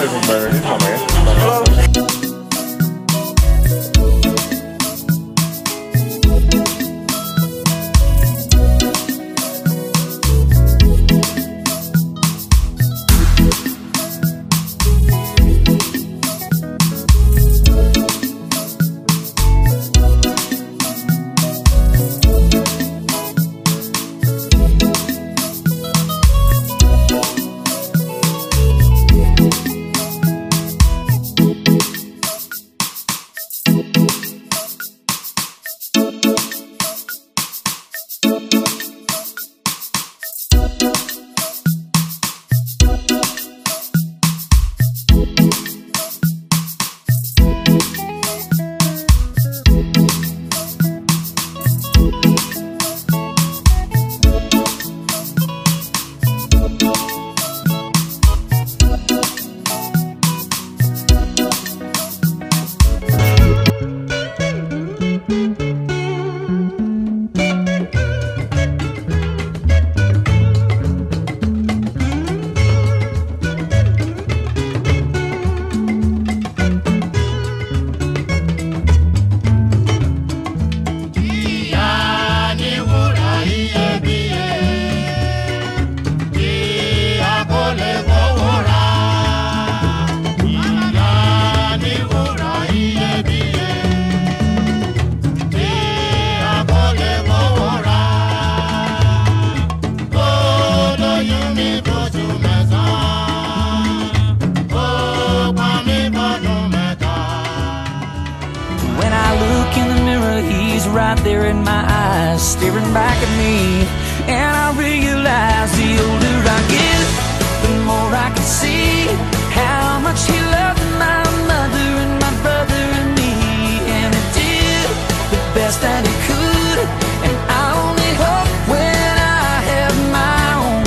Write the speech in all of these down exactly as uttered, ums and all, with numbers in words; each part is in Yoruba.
Right there in my eyes, staring back at me. And I realize the older I get, the more I can see how much he loved my mother and my brother and me. And he did the best that he could, and I only hope when I have my own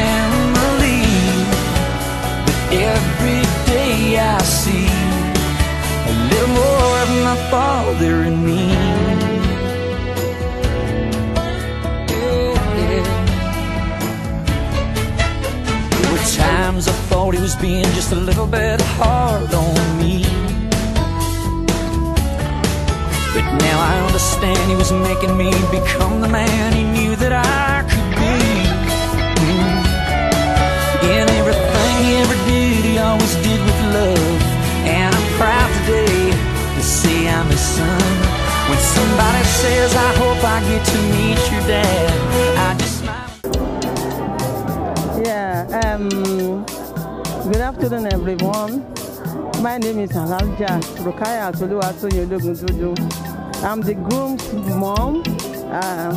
family that every day I see a little more of my father and me. Times I thought he was being just a little bit hard on me, but now I understand he was making me become the man he knew that I could be. mm. In everything he ever did, he always did with love, and I'm proud today to say I'm his son. When somebody says I hope I get to meet your dad, I just smile. Yeah, um, good afternoon, everyone. My name is Alhaja Rukaya Toluwatoyin Ologundudu. I'm the groom's mom. Uh,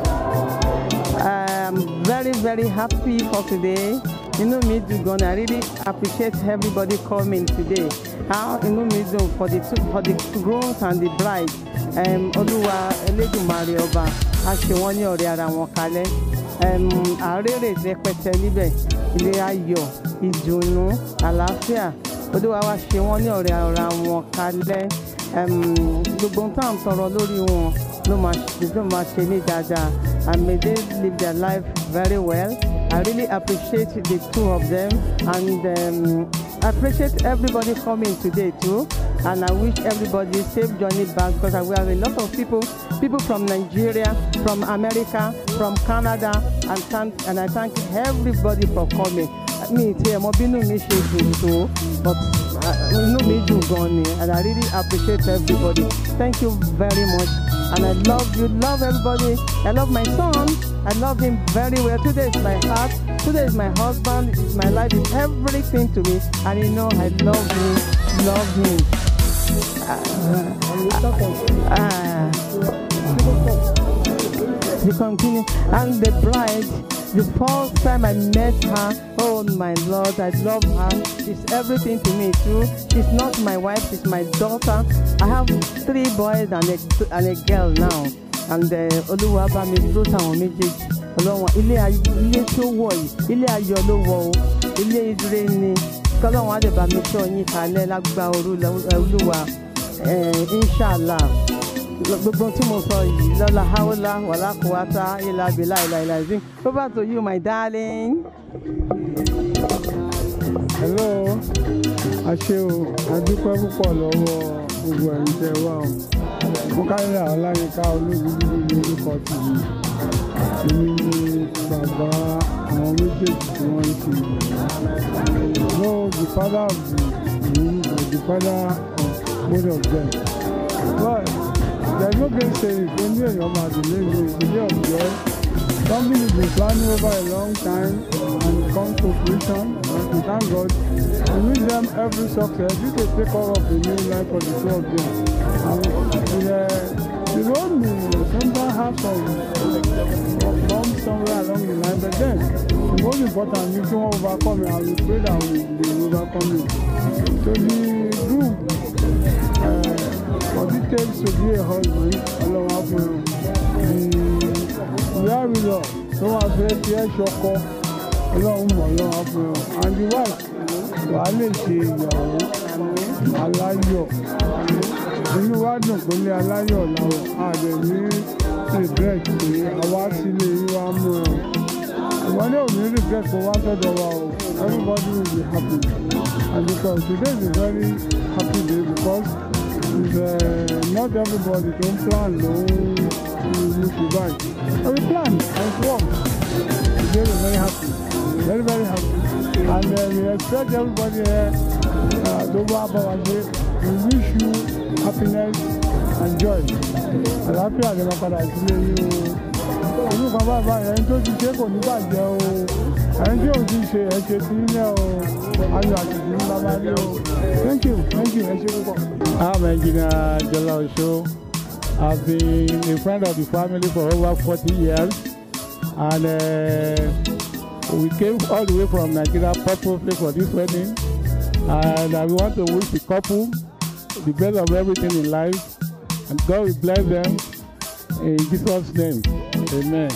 I'm very, very happy for today. You know me, Dugon. I really appreciate everybody coming today. How you know me do for the for the grooms and the bride. Um, Oluwa Eledumare Oba Asewon Ore ara won kale. Um, àrèrè rẹpẹtẹ níbẹ̀, ilé ayọ̀, ìdùnnú, àlàáfíà, Olúwa wá ṣe wọ́n ní ọ̀rẹ́ ara wọn kalẹ̀. Gbogbo ohun tá à ń tọrọ lórí wọn ló máa ṣe ní dáadáa, and may they live their life very well. I really appreciate the two of them, and um, I appreciate everybody coming today too. And I wish everybody safe journey back, because we have a lot of people, people from Nigeria, from America, from Canada, and thank, and I thank everybody for coming. Me here, mo binu mi ṣe dùn tó, but inú mi dùn gan ni, and I really appreciate everybody. Thank you very much, and I love you, love everybody. I love my son. I love him very well. Today is my heart. Today is my husband. It's my life. It's everything to me, and you know I love him, love him. Uh, uh, we continue, and the bride, the first time I met her, oh my Lord, I love her. She's everything to me too. She's not my wife, she's my daughter. I have three boys and a, and a girl now, and Olúwa bá mi dúró táwọn méjèèjì. Ọlọ́run ilé ilé tí ó wọ̀ yìí, ilé ayọ̀ ló wọ̀ o, ilé ire ni. Kọ́lọ́run á lè bá mi ṣọ́ yín kalẹ̀ lágbá Olúwa, inshallah. Gbogbo tí mo sọ yìí lọ́la haúlá wàlá kùwátá ilà bìlà ilà ilà ìzín. Over to you, my darling. Hello. a ṣé o, a dúpẹ́ púpọ̀ lọ́wọ́ gbogbo ẹ̀yin tẹ́ wá o. Mo káyọ̀ Ọláyínká Ológúndúdú ní orúkọ tèmi. Èmi ni bàbá àwọn méjèèjì tí wọ́n ń ṣe ìròyìn. No, the father of the room, the father of both of them. But there's no great saying, when you're your mother, it's a day of joy. Something has been planning over a long time and it comes to fruition. And we thank God. We wish them every success. This is a take-off of the new life for the two of them. And the, the road may sometimes have some bumps somewhere along the line, but then the most important is to overcome it, and we pray that we will overcome it. So the group, uh, what it takes to be a husband, allow us to we are with us. So I said, yes, Shoko, along along and the wife, Wale ṣe ìyàwó aláyọ̀. Inú wa dùn pé ní aláyọ̀ làwọn àdè ní regret pé àwa sílé yín wá mú ẹ. Ìwọ ní ò ní regret pé wá sọ́dọ̀ wa o. Everybody will be happy. And because today is a very happy day because it's, uh, not everybody don't plan long to survive. But we plan and it works. Today we're very happy. Very, very happy. And uh, we expect everybody here uh, to go up our day. We wish you happiness and joy. Àlàáfíà lè máa padà sílé yín o. Olú kan bá bá ẹni tó ti ṣe kò ní bàjẹ́ o. Ẹni tí ò ti ṣe ẹ ṣe sí ilé o. Ayọ̀ àti ìdí ńlá máa ní o. Thank you, thank you, ẹ ṣe púpọ̀. I'm Engineer Jola Osho. I've been a friend of the family for over forty years. And uh, we came all the way from Nigeria purposely for this wedding, and I want to wish the couple the best of everything in life, and God will bless them in Jesus' name. Amen.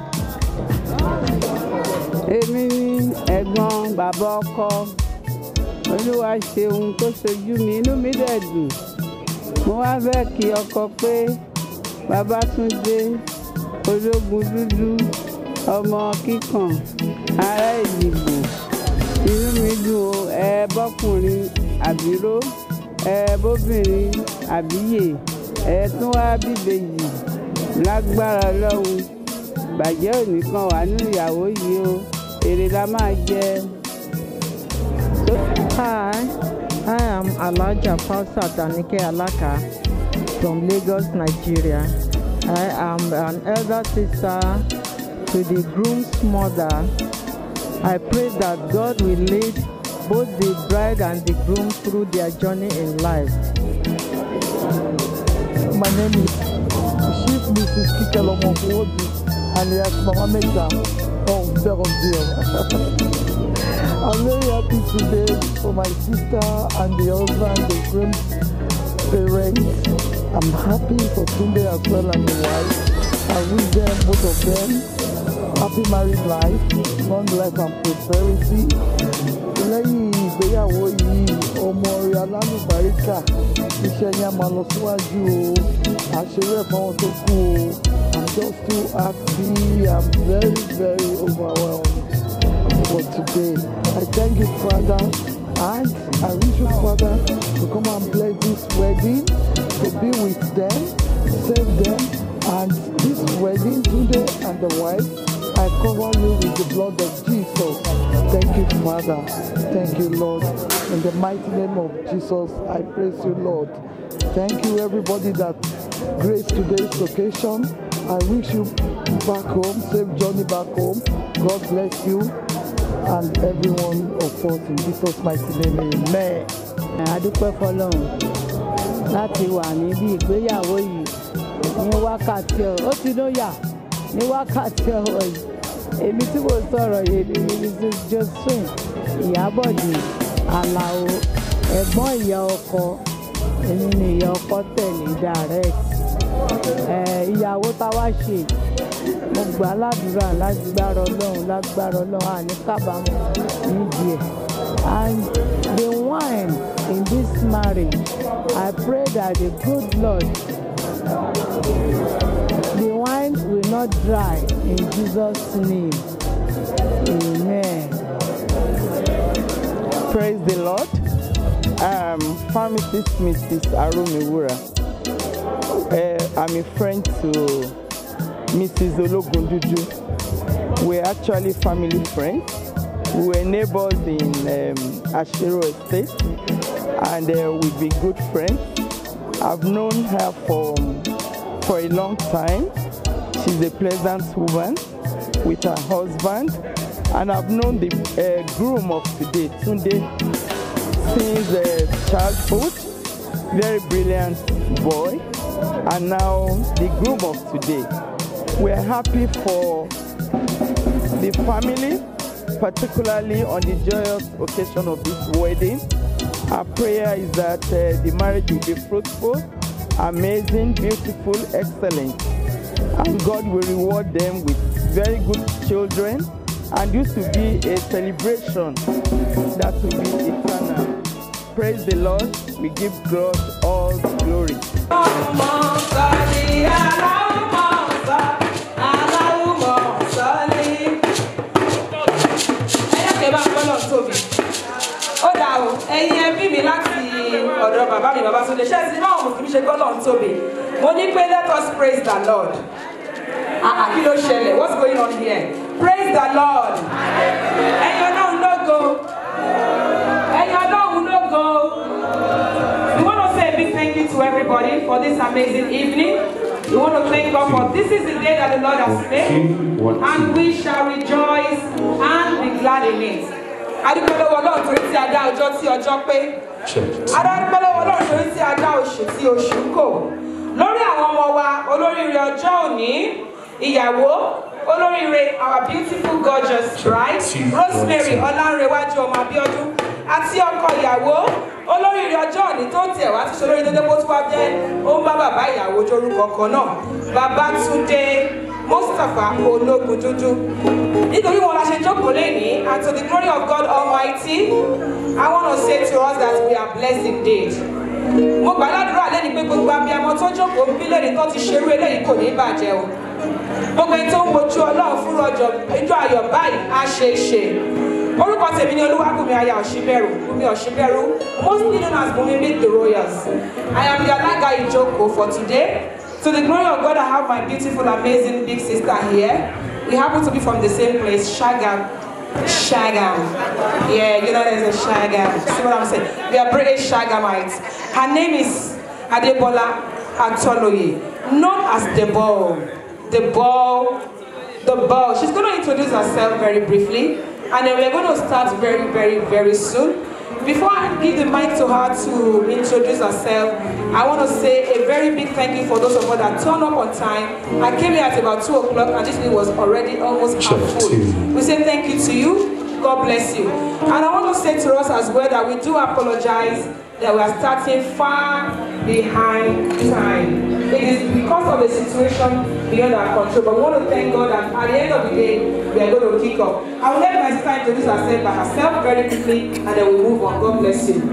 Èmi ni ẹ̀gbọ́n bàbá ọkọ. Olúwa ṣe ohun tó ṣojú mi, inú mi dẹ̀ dùn. Mo wá fẹ́ kí ọkọ pé Babátúndé Ológúndúdú ọmọ kíkan ará Ìdìbò. Inú mi dùn o, ẹ bọ́kùnrin àbíró, ẹ bóbìnrin àbíyè, ẹ tún wá bíbejì lágbára Ọlọ́run. Bàjẹ́ òní kan wà nínú ìyàwó yìí o, èrè la máa jẹ. Hi, I am Alhaja Hafsat Anike Alaka from Lagos, Nigeria. I am an elder sister to the groom's mother. I pray that God will lead both the bride and the groom through their journey in life. My name is Chief Missus Kikelomo Odi, alias Mama Mesa of Beronville. I'm very happy today for my sister and the husband, the groom's parents. I'm happy for Tunde as well and the wife. I wish them, both of them, happy married life, long life and prosperity. Lẹ́yìn ìgbéyàwó yìí, ọmọ rẹ̀ alálùbáríkà, iṣẹ́ yẹn máa lọ síwájú o, àṣírí ẹ̀fọ́ wọn tó kú o. I'm just too happy. I'm very, very overwhelmed for today. I thank you, Father, and I wish you, Father, to come and bless this wedding, to be with them, save them, and this wedding today and the wife, I cover you with the blood of Jesus. Thank you, Father. Thank you, Lord. In the mighty name of Jesus, I praise you, Lord. Thank you, everybody that graced today's occasion. I wish you back home, safe journey back home. God bless you and everyone of us in Jesus' mighty name. Amen. Adúpẹ́ fọlọ́run láti wà níbi ìgbéyàwó yìí ní wákàtí ọ̀rọ̀ ó ti lóyà ní wákàtí ọ̀rọ̀ yìí. Èmi tí mo sọ̀rọ̀ yìí ni Missus Josephine Ìyábọ̀dé Àlàó, ẹ̀gbọ́n ìyá ọkọ, èmi ni ìyá ọkọ tẹ̀lé direct. Ìyàwó tá wá ṣe, mo gbà ládùúrà lágbára Ọlọ́run lágbára Ọlọ́run àní kábàámọ̀ nídìí ẹ̀. And the wine in this marriage, I pray that the good Lord, the wine will not dry in Jesus' name. Amen. Praise the Lord. pharmacist, Missus Aromiwura. Uh, I'm a friend to Missus Ologunduju. We're actually family friends. We were neighbors in um, Ashiro Estate, and uh, we've been good friends. I've known her for, for a long time. She's a pleasant woman with her husband, and I've known the uh, groom of today, Tunde, since uh, childhood. Very brilliant boy, and now the groom of today. We're happy for the family, particularly on the joyous occasion of this wedding. Our prayer is that uh, the marriage will be fruitful, amazing, beautiful, excellent, and God will reward them with very good children, and this will be a celebration that will be eternal. Praise the Lord. We give God all the glory. ẹ̀yin ẹbí mi láti ọ̀dọ̀ bàbá mi bàbá Túndé ṣé ti báwọn mùsùlùmí ṣe gbọ́ lọ́n tóbi mo ní pé let us praise the Lord. Ah, kí ló ṣẹlẹ̀? What's going on here? Praise the Lord. ẹ̀yin ọlọ́run lógo. ẹ̀yin ọlọ́run lógo. We want to say a big thank you to everybody for this amazing evening. We want to thank God for this is the day that the Lord has made, and we shall rejoice and be glad in it. Adúpẹ́lọ́wọ́ Ọlọ́run torí tí a dá ọjọ́ tí ọjọ́ pé. Adúpẹ́lọ́wọ́ Ọlọ́run torí tí a dá oṣù tí oṣù kò. Lórí àwọn ọmọ wa, olóríire ọjọ́ òní, ìyàwó, olóríire our beautiful gorgeous bride, Rosemary Ọlánrewájú ọmọ Abíọ́dún, àti ọkọ ìyàwó, olóríire ọjọ́ òní tó tẹ̀ wá tí ṣolórí dédé bó tún wá jẹ́ ó ń bá bàbá ìyàwó jórúkọ kan náà, Babátúndé Mustapha Ológundudu. Nítorí wọn la ṣe jókòó lẹ́yìn, and to the glory of God Almighty, I want to say to us that we are blessed indeed. Mo gbàdúrà lẹ́ni pé gbogbo abiyamọ tó jókòó ń bí lẹ́ni tó ti ṣerú eléyìí kò ní bàjẹ́ o. Gbogbo ẹni tó ń wojú Ọlọ́run fún ọjọ́ ìjọ ayọ̀ báyìí á ṣe é ṣe. Orúkọ tèmi ni Olúwabùnmi Aya Ọ̀ṣínbẹ̀rù, Bùnmi Ọ̀ṣínbẹ̀rù, mostly known as Bùnmi Meet the Royals. I am the Alaga Ijoko for today. To the glory of God, I have my beautiful, amazing big sister here. We happen to be from the same place, Shagam. Shagam. Yeah, you know there's a Shagam. See what I'm saying? We are British Shagamites. Her name is Adebola Atoloye, known as the Ball. The Ball. The Ball. She's going to introduce herself very briefly, and then we're going to start very, very, very soon. Before I give the mic to her to introduce herself, I want to say a very big thank you for those of us that turned up on time. I came here at about two o'clock and this meeting was already almost half full. We say thank you to you. God bless you. And I want to say to us as well that we do apologize that we are starting far behind time. It is because of the situation beyond our control, but we want to thank God that at the end of the day, we are going to kick off. I will let my sister introduce herself by herself very quickly, and then we'll move on. God bless you.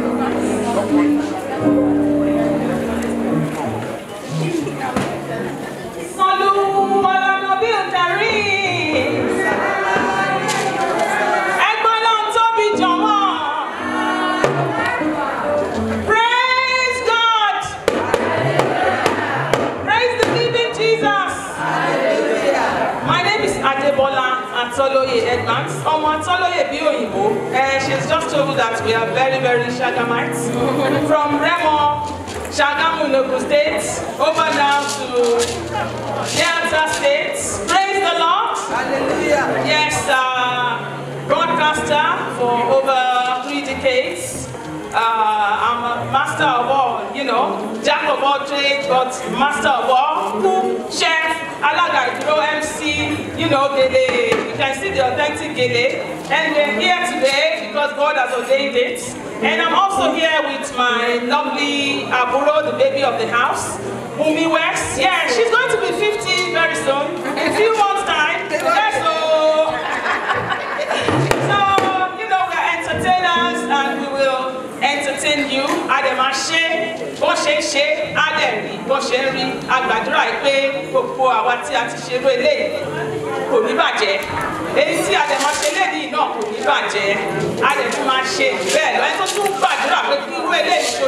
Atoloye Edmonds. Omo Atoloye bi oyinbo. Uh, she's just told you that we are very, very Shagamites. From Remo, Shagamu, Ogun State, over down to Delta State. Praise the Lord. Hallelujah. Yes, uh, broadcaster for over three decades. Uh, I'm a master of all, you know, jack of all trades, but master of all. Cook, chef, Alaga Idro, M C, you know, Gele. You can see the authentic Gele. And we're here today because God has ordained it. And I'm also here with my lovely Aburo, the baby of the house, Bumi West. Yeah, she's going to be fifty very soon. In a few months' time. Yes, so, so, you know, we're entertainers and we will entertain you. Ademaṣe, bó ṣe ṣe, adẹ̀rí, bó ṣe rí, agbàdúrà pé gbogbo àwa tí a ti ṣe irú eléyìí kò ní bàjẹ́. Èyí tí adẹ̀máṣe léyìí náà kò ní bàjẹ́. Adẹ̀tún máa ṣe bẹ́ẹ̀ lọ. Ẹni tó tún gbàdúrà pé kí irú eléyìí ṣe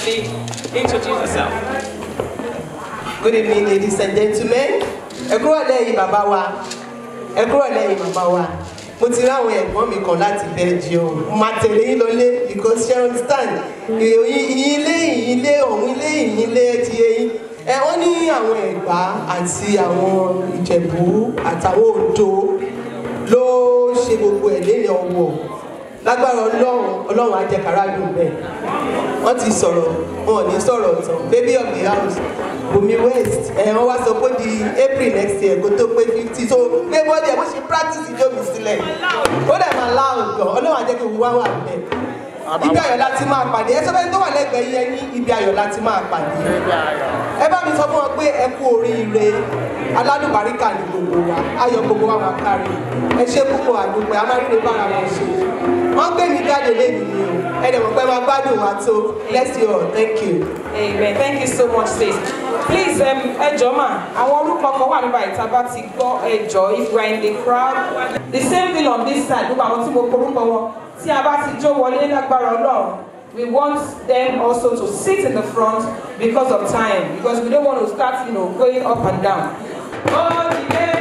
kindly introduce yourself. Good evening, ladies and gentlemen. Ẹ kúrò lẹ́yìn bàbá wa. Ẹ kúrò lẹ́yìn bàbá wa. Mo ti rí àwọn ẹ̀gbọ́n mi kan láti Belgium. Mo máa tẹ̀lé yín lọlé because she understand. Ìyìn ilé ìyìn ilé ọ̀hún ilé ìyìn ilé ti eyín. Ẹ wọ́n ní àwọn Ẹ̀gbá àti àwọn Ìjẹ̀bú àtàwọn Oǹdó ló ṣe gbogbo ẹ̀ lẹ́yìn ọwọ́. Lágbára Ọlọ́run, Ọlọ́run á jẹ́ kára dùn bẹ́ẹ̀. Wọ́n ti sọ̀rọ̀, wọn ò ní sọ̀rọ̀ tán. Baby of the house, Bùnmi West, ẹ̀ wọ́n wá sọ pé di April next year kó tó pé fifty. So gbé bọ́dẹ̀ bó ṣe practice ìjọ mi sílẹ̀. Ó dẹ̀ máa láàrùn gan, Ọlọ́run á jẹ́ kí wọ́n wà bẹ́ẹ̀. Ibi ayọ̀ láti máa pàdé. Ẹ sọ fẹ́ tó wà lẹ́gbẹ̀ẹ́ yẹn ní ibi ayọ̀ láti máa pàdé. Ẹ bá mi sọ fún wọn pé ẹ kú oríire. Aládùbáríkà ní gbogbo wa. Ayọ̀ gbogbo wa máa kárí. Ẹ ṣe púpọ̀ àdúgbò, a máa rí ní bára wọn ṣe. Wọ́n gbé mi jáde lẹ́nu ni o. Ẹ dẹ̀ mọ̀ pé máa gbádùn wa tó. Bless you all. Thank you. Amen. Thank you so much, sis. Please, um, ẹ jọ̀ọ́ mà, àwọn orúkọ kan wà nígbà ìta bá ti gbọ́ ẹ jọ̀ọ́ if we are in the crowd. The same thing on this side, gbogbo àwọn tí mo korúkọ wọn. Tí a bá ti jó wọlé lágbára Ọlọ́run, we want them also to sit in the front because of time, because we don't want to start, you know, going up and down. Oh, yeah.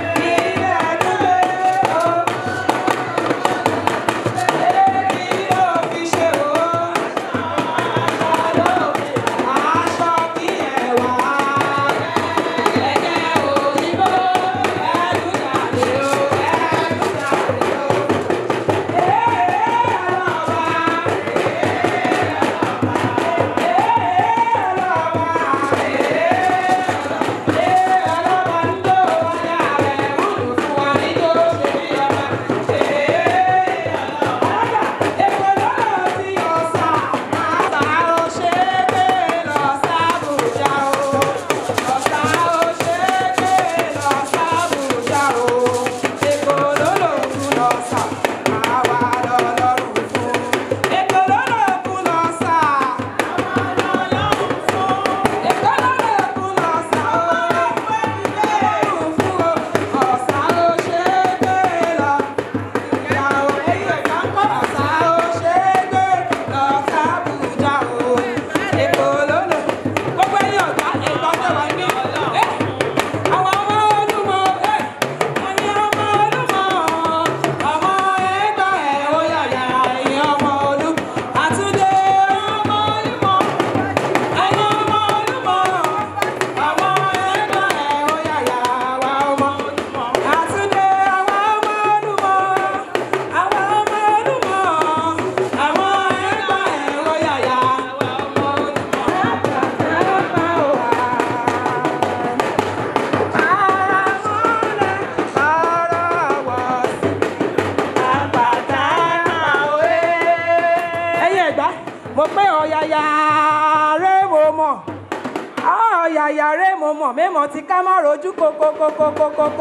Ti ká má rojú kókókókókókó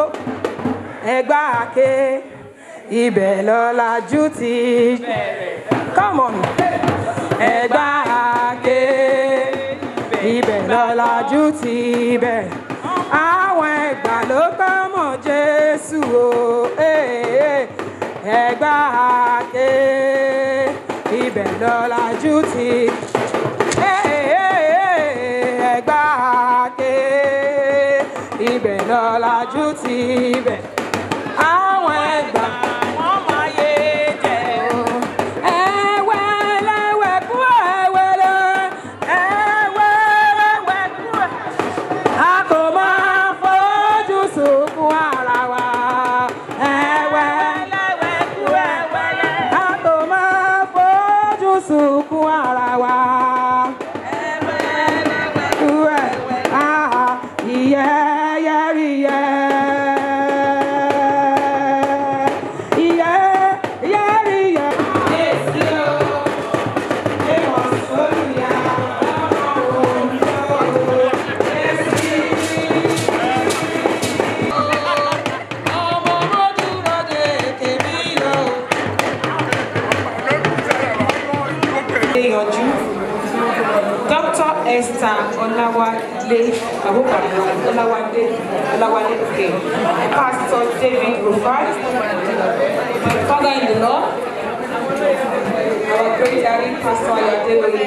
Ẹ̀gbá Àké ibẹ̀ lọ́làjú ti bẹ̀rẹ̀. Come on. Ẹ̀gbá Àké ibẹ̀ lọ́làjú ti bẹ̀rẹ̀. Àwọn Ẹ̀gbá ló kọ́ mọ̀ Jésù o. Ẹ̀gbá Àké ibẹ̀ lọ́làjú ti Ẹ̀gbá Àké ibẹ̀ lọ́làjú ti bẹ̀. Àwọn Ẹ̀gbá wọ́n máa yé jẹ o. Ẹ̀wẹ̀lẹ̀wẹ̀ kú ẹ̀wẹ̀lẹ̀, ẹ̀wẹ̀lẹ̀wẹ̀ kú ẹ̀. A kò máa fojú sunkún ara wa. Ẹ̀wẹ̀lẹ̀wẹ̀ kú ẹ̀wẹ̀lẹ̀. A kò máa fojú sunkún ara wa. Ẹ̀wẹ̀lẹ̀wẹ̀ kú ẹ̀wẹ̀lẹ̀. Yeah. Doctor Esther Olawale, Olawale, Olawale, okay. Pastor David Rufai, my father in the Lord, our great daddy, Pastor Adeoye.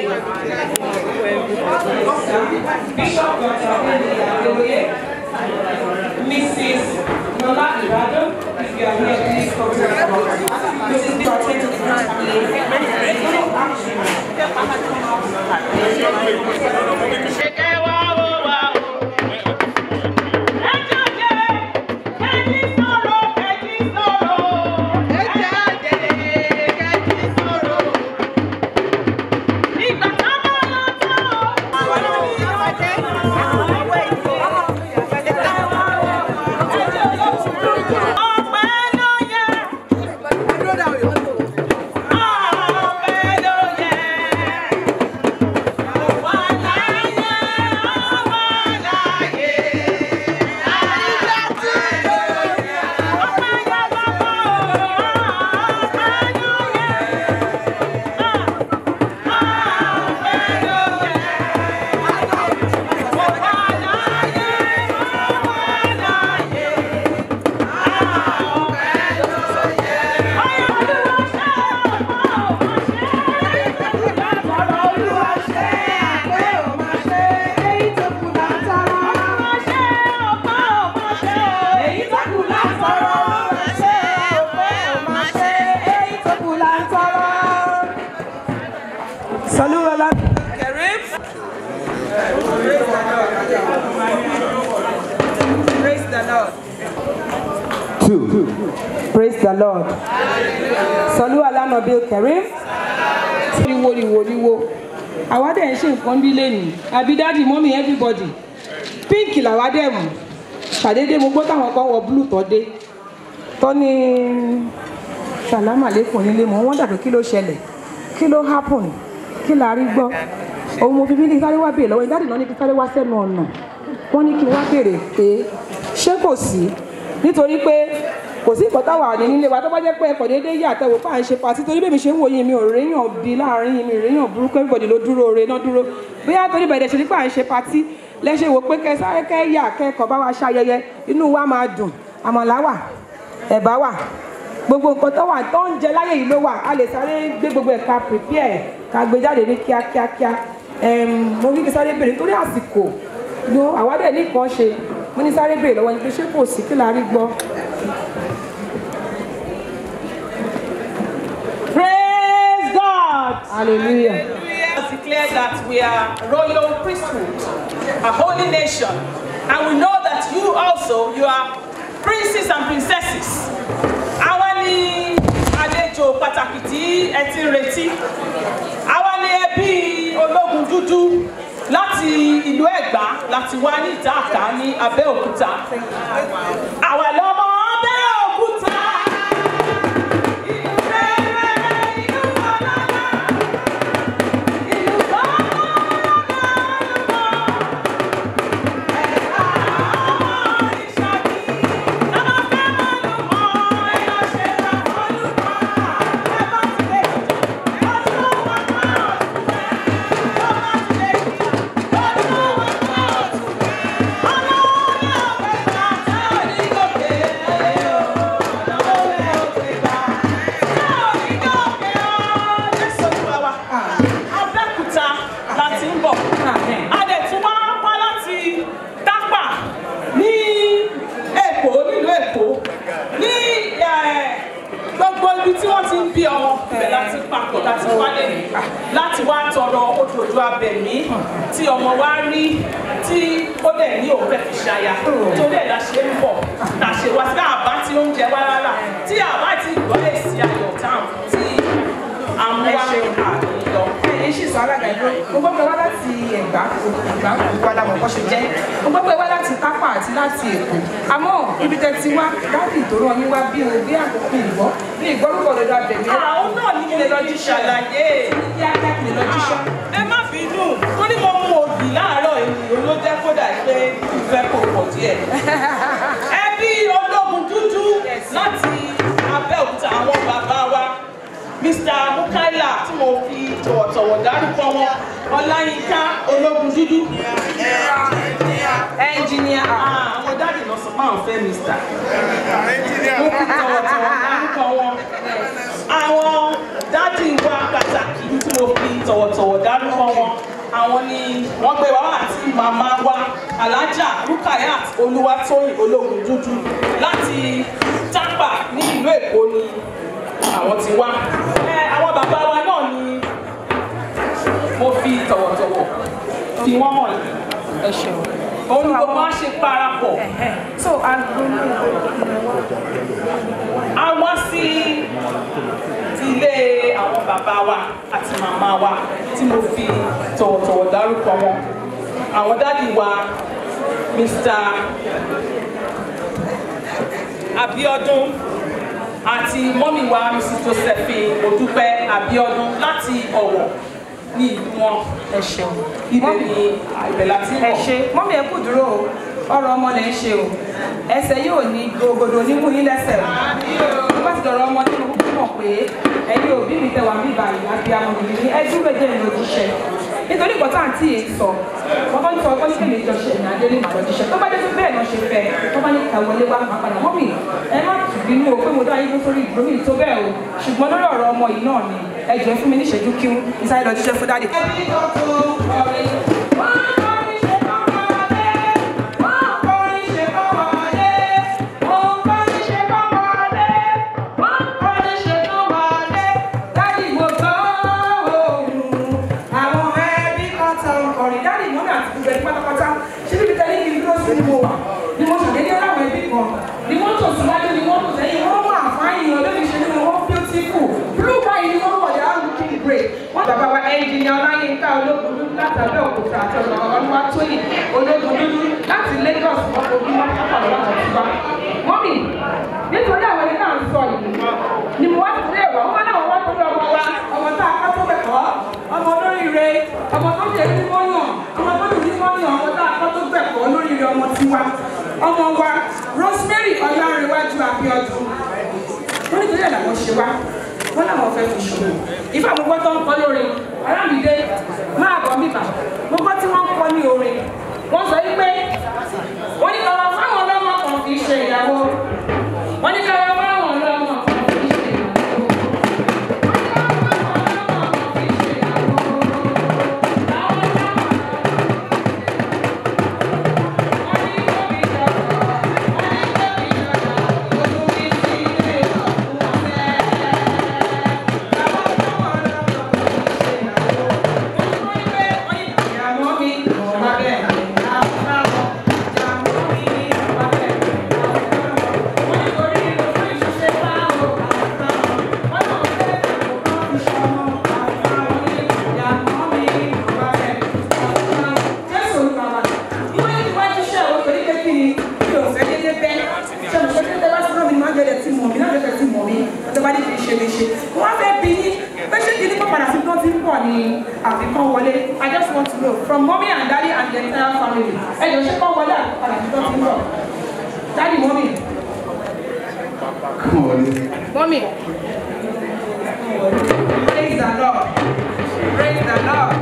Bishop Adeoye, Missus Nola Irado, if you are here, please come to the front. Missus Dorothy to the grand family. Praise the Lord. Two. Praise the Lord. Salu ala Nabil Karim. Liwo liwo liwo. Àwa dẹ̀ ń ṣe nǹkan bí lẹ́nu. Àbí daddy, mommy, everybody. Pink làwa dẹ̀ mú. Ṣàdédé mo gbọ́ táwọn kan wọ blue tó dé. Tó ní Sàlámà lẹ́kùn nílé mọ́. Wọ́n dàbí kí ló ṣẹlẹ̀? Kí ló happen? Kí la rí gbọ́? Òun mo fi bí ní sáré wá béèrè lọ́wọ́ ìdádì náà ní kí sáré wá sẹ́nu ọ̀nà. Wọ́n ní kí wá béèrè pé ṣé kò sí? Nítorí pé kò sí ìkọ́tà wà ní nílé wa tó bá jẹ́ pé ẹ̀kọ́ déédéé yà tẹ̀wò pa à ń ṣe pàtí torí bẹ́ẹ̀ mi ṣe ń wòye mi ò réyàn bí láàrin yìí mi réyàn burúkú everybody ló dúró re náà dúró bóyá torí bẹ̀rẹ̀ ṣe nípa à ń ṣe pàtí lẹ́ṣẹ̀ wò pé kẹ́ sáré kẹ́ yà kẹ́kọ̀ọ́ bá wa ṣayẹyẹ inú wa máa dùn àmàlà wà ẹ̀bà wà gbogbo nǹkan tó wà tó ń jẹ láyé yìí ló wà a lè sáré gbé gbogbo ẹ̀ka prepare ká gbé jáde ní kíákíákíá mo ní kí sáré bèrè nítorí àsìkò yo àwa dẹ̀ ní nǹkan ṣe mo ní sáré bèrè lọ́wọ́ ní pé ṣé kò sí kí la rí gbọ́. Praise God! Hallelujah! Hallelujah. Declare that we are royal priesthood, a holy nation, and we know that you also you are princes and princesses. Àwa ni àlejò pàtàkì tí ẹ ti retí. Àwa ni ẹbí ológun dúdú láti ìlú Ẹ̀gbá láti wá ní Ìtaàkà ní Abẹ́òkúta. Àwa lọ́mọ Abẹ́òkúta. Láti wá tọrọ òdòdó abẹ̀mí tí ọmọ wa rí tí ó dẹ̀ ní òun fẹ́ fi ṣaya torí ẹ̀ la ṣe ń bọ̀ la ṣe wá sí àbá tí ó ń jẹ wá rárá tí àbá ti gbọ́ èsì ayọ̀ táwọn tí àwọn wa àlọ́. Ẹ̀yin ṣì sọ alága ìlú mo gbọ́ pé wá láti Ẹ̀gbá Ẹ̀gbá ìwádà mọ̀ kọ́ ṣe jẹ́ mo gbọ́ pé wá láti Tápà àti láti Èkó àmọ́ ibi tẹ́ ti wá dábì tó rán yín wá bí o bí àkókò ìgbọ́ bí ìgbọ́rúkọ lọ́dọ̀ abẹ̀mí. Àwọn náà ní ilé lọ́jú ṣàlàyé. Ẹ má bínú ó ní mo mú òbí láàárọ̀ ènìyàn ló jẹ́ kódà pé ìfẹ́ kò pọ̀ díẹ̀. Ẹbí ológun dúdú láti Abẹ́òkúta àwọn bàbá wa Mister Mukaila tí mo fi tọ̀wọ̀tọ̀wọ̀ dárúkọ wọn Ọláyínká ológun dúdú. Ẹnjìníà àwọn dáàdì lọ sọ pé àwọn fẹ́ Mister Mo fi tọ̀wọ̀tọ̀wọ̀ dárúkọ wọn. Àwọn dáàdì tọ̀wọ̀tọ̀wọ̀ dárúkọ wọn àwọn ni wọ́n gbé wá àti màmá wa Alájà Rukayat Olúwatóyìn Ológun Dúdú láti Tápà ní ìlú Èkó ni àwọn ti wá. Àwọn bàbá wa náà ni mo fi tọ̀wọ̀tọ̀wọ̀ fi wọ́n hàn yìí. Ẹ ṣeun. Òun ni gbogbo wa ṣe parapọ̀. So a wá sí ilé àwọn bàbá wa àti màmá wa tí mo fi tọ̀wọ̀tọ̀wọ̀ dárúkọ wọn. Àwọn dádì wa Mister Abíọ́dún àti mọ́mì wa Missus Josephine Odúpẹ́ Abíọ́dún láti Ọ̀wọ̀ ní ìlú wọn. Ẹ ṣeun. Ibẹ̀ ni ibẹ̀ láti ẹ ṣe mọ́mì ẹ kú dúró o ọ̀rọ̀ ọmọ lẹ ń ṣe o ẹsẹ̀ yóò ní gbogbo nímú yín lẹ́sẹ̀ o tó bá ti dọ̀rọ̀ ọmọ nínú kúkú mọ̀ pé ẹ̀yin òbí mi tẹwàá bí ìbàyìí àbí amọ̀ mi ní ẹjú méje ní ojúṣe nítorí ìkọ́tà àǹtí yìí sọ wọ́n bá ní sọ ọkọ́ ní kèmí ìjọ ṣe ní adélé màá lọ́jíṣẹ́ tó bá dé fún bẹ́ẹ̀ náà ṣe fẹ́ tó bá ní kàwọlé wá máa padà mọ́mì ẹ má bínú o pé mo dá yín sórí ìgbómi tó bẹ́ẹ̀ o ṣùgbọ́n lórí ọ̀rọ̀ ọmọ yìí náà ni ẹ jẹ́ fún mi ní ìṣẹ́jú kí n ìsáyé lọ́jíṣẹ́ fún dáàdì. ni mo ṣàdédé láwọn ẹbí kan ni wọ́n tò síwájú ni wọ́n tò sẹ́yìn wọ́n wà fáyìn olóbi ṣe nínú wọn beautiful blue báyìí ni wọ́n wọ̀ yà á looking great. wọ́n bàbá wa ẹnjìnìà Ọláyínká Ológun Dúdú láti Abẹ́òkúta àti ọ̀nà Olúwatóyìn Ológun Dúdú láti Lagos ọkọ̀ ojú wọn sábà lọ́wọ́ àti bá. mọ́mì nítorí àwọn ẹni náà ń sọ yìí ni mo wá sí ilé ìwà wọn náà wá torí ọmọ wa ọmọ tá a ká tó bẹ̀kọ́ ọmọ olóríire ọmọ tó ṣe ní mọ́yàn ọmọ tó ní mọ́yàn ọmọ tá a ká tó bẹ̀kọ́ olóríire ọmọ tiwa ọmọ wa Rosemary Ọlárẹ̀wájú Abíọ́dún wọ́n nítorí ẹ̀ làwọn ṣe wá wọ́n làwọn fẹ́ fi ṣòro ìfà mo gbọ́ tó ń kọ́ lórí Arámidé máa bọ̀ mìbà mo gbọ́ tí wọ́n ń kọ́ ní orin wọ́n sọ wípé wọ́n ní kọ́ra fáwọn ọlọ́mọ kan kì í ṣe ìyàwó wọ́n ní kọ́ra fáwọn ọlọ́mọ kan kì í ṣe ìyàwó. I just want to know from mommy and daddy and the entire family. Hey, you should come over there. Daddy, mommy. Come on. Mommy. Praise the Lord. Praise the Lord.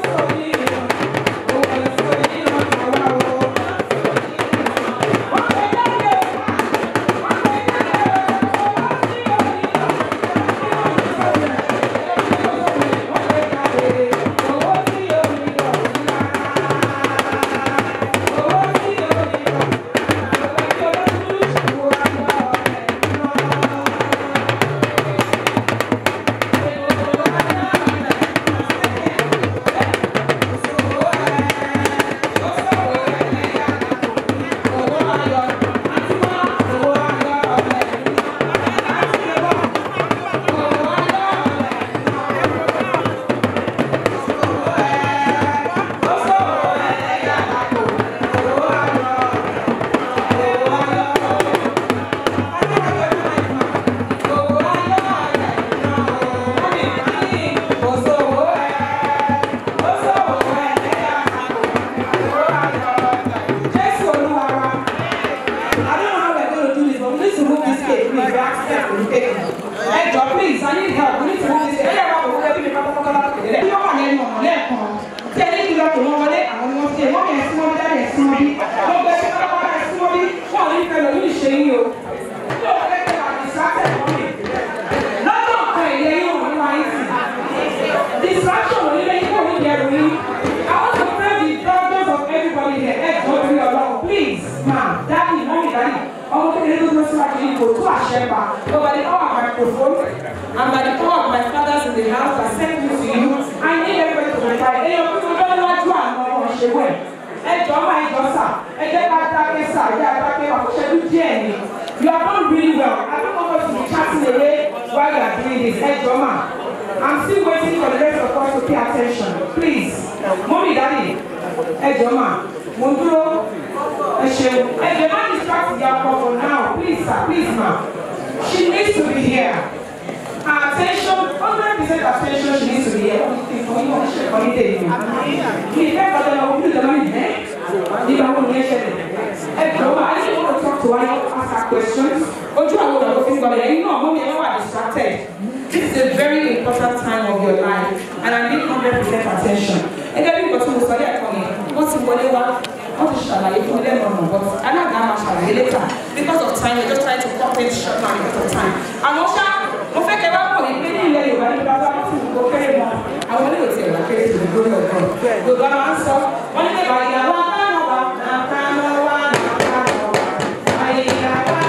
What? accident with the cake. Hey, John, please, I need help. We need to move this. Hey, I'm going to be able to come back to the left. You don't want any more. Let come. Tell you to go to one way. I'm going to say, Mommy, I'm small, Daddy, I'm small. Don't go to the other I'm small. Come on, you fellow, you shame you. Don't let them be distracted from me. No, don't pray. Yeah, you want to distraction when you make it over here. I want to pray the problems of everybody here. Hey, don't be alone. Please, ma'am, Daddy, Mommy, Daddy. I want to do this actually go to a shepherd. But by the power of my microphone and by the power of my fathers in the house that sent me to you, I need everybody to be quiet. Hey, you people don't know what you are not she went. Hey, John, my daughter. Hey, get back that case, sir. Get back that case. You are done really well. I don't want us to be chatting away while you are doing this. Hey, John, I'm still waiting for the rest of us to pay attention. Please. Mommy, Daddy. Hey, John, Monduro. Hey, the man is trying to get for now. Please, sir. Please, ma'am. She needs to be here. Her attention, one hundred percent attention, she needs to be here. What do you think? What do you think? What do you think? Please, let her know who the man is. If I want to mention it. Hey, John, I just want to talk to her. I want to ask her questions. Oh, you are going to think about it. You know, Mommy, you are distracted. This is a very important time of your life, and I need one hundred percent attention. And then people will study at home. What's in whatever? What is Shalaye for them or no? But I'm not going to Shalaye later. Because of time, we're just trying to cut it short now because of time. And also, I think about it, many years ago, I want to go carry more. I want to say, like, it's the glory of God. The God answer. One day, I know, I know, I know, I know,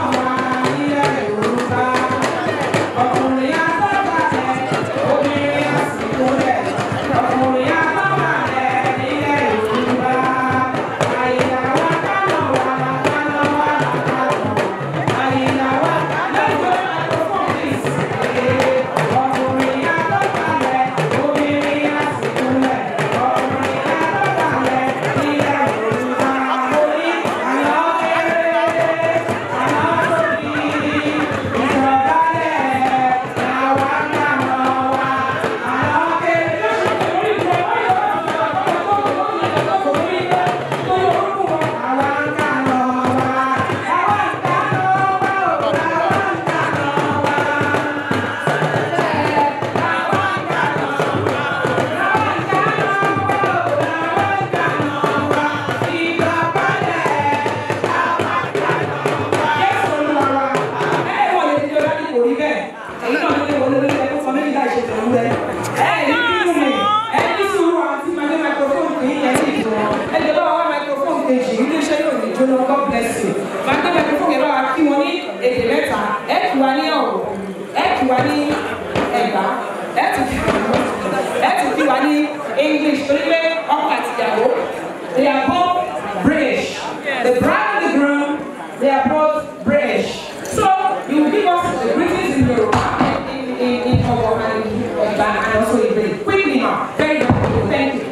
God bless you. My God, I forget about Kimoni, a letter, Equani, Equani, Equani, English, they are both British. The bride and the groom, they are both British. So, you will give us the greetings in Yoruba, in, in, in Togo, and, and also in British. Quickly now, very good. Thank you.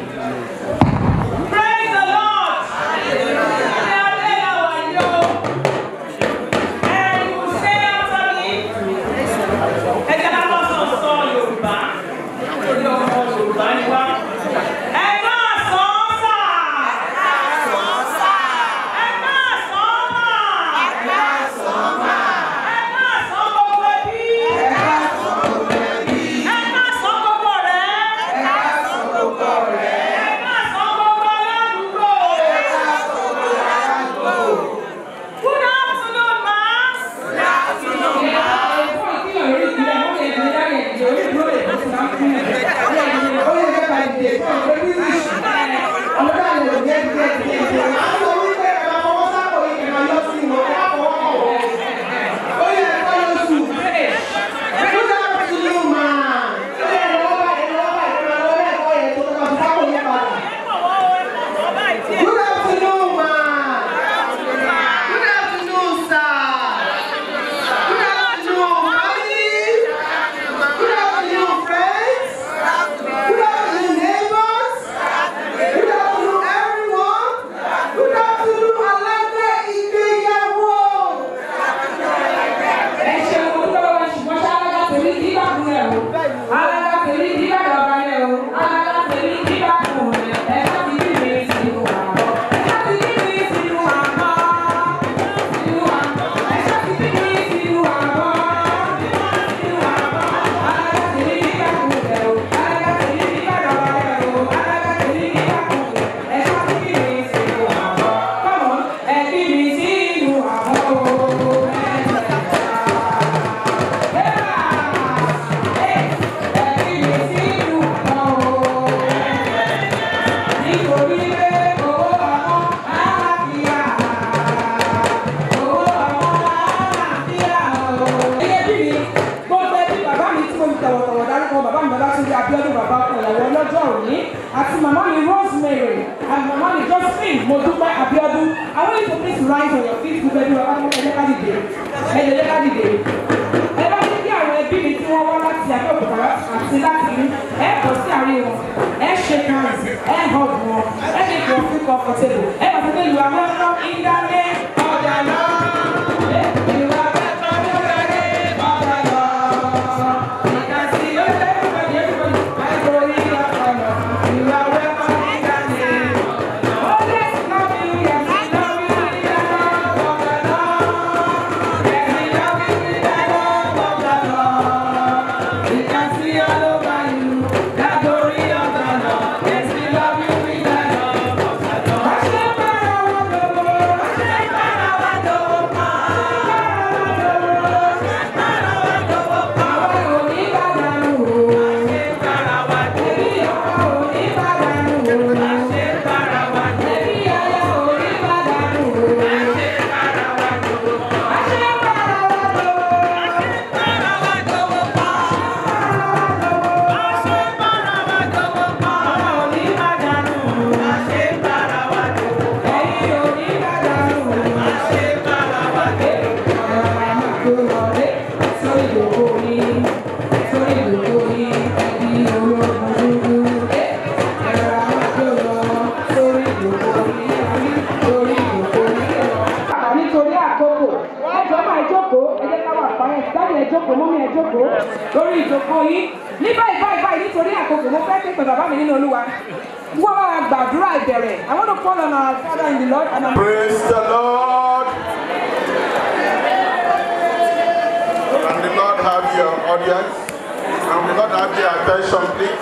Yorùbá ni wá. Ẹ máa sọ ọ́ sà. Àti màmá mi Rosemary and màmá mi Josephine Modupe Abiodun. I want you to please rise on your feet gbogbo ẹbí wa bá ẹjẹ ká dìde ẹjẹ ká dìde. Ẹ bá ní kí àwọn ẹbí mi tí wọ́n wá láti Abẹ́òkúta àti láti ní ẹ kọ sí àárín wọn ẹ ṣe hands ẹ hug wọn ẹ ní kí wọ́n feel comfortable ẹ bá tẹ́lẹ̀ you are welcome in the name of the Lord. You are welcome in the name of the Lord. You can see everybody, everybody, I go in the corner. You are welcome in the name of the Lord. Oh, let's love you, yes, we love you in the name of the Lord. Yes, we love you in the name of the Lord. We can see all over you the glory of the Lord. Yes, we love you in the name of the Lord. Lórí ìjókòó yìí ní báyìí báyìí báyìí nítorí àkókò mo fẹ́ pé bàbá mi nínú Olúwa wọ́n máa gbàdúrà ìbẹ̀rẹ̀. I want to call on our Father in the Lord and I'm... Praise the Lord. And the Lord have your audience and the Lord have your attention, please.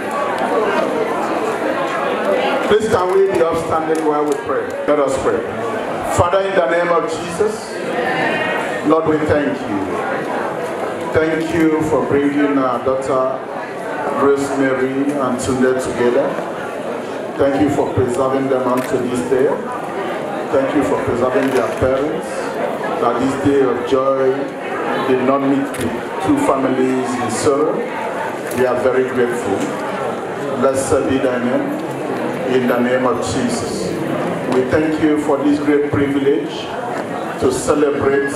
Please can we be upstanding while we pray? Let us pray. Father, in the name of Jesus, Lord, we thank you. Thank you for bringing our daughter Rosemary and Tunde together. Thank you for preserving them unto this day. Thank you for preserving their parents. That this day of joy did not meet the two families in sorrow. We are very grateful. Blessed be thy name. In the name of Jesus. We thank you for this great privilege to celebrate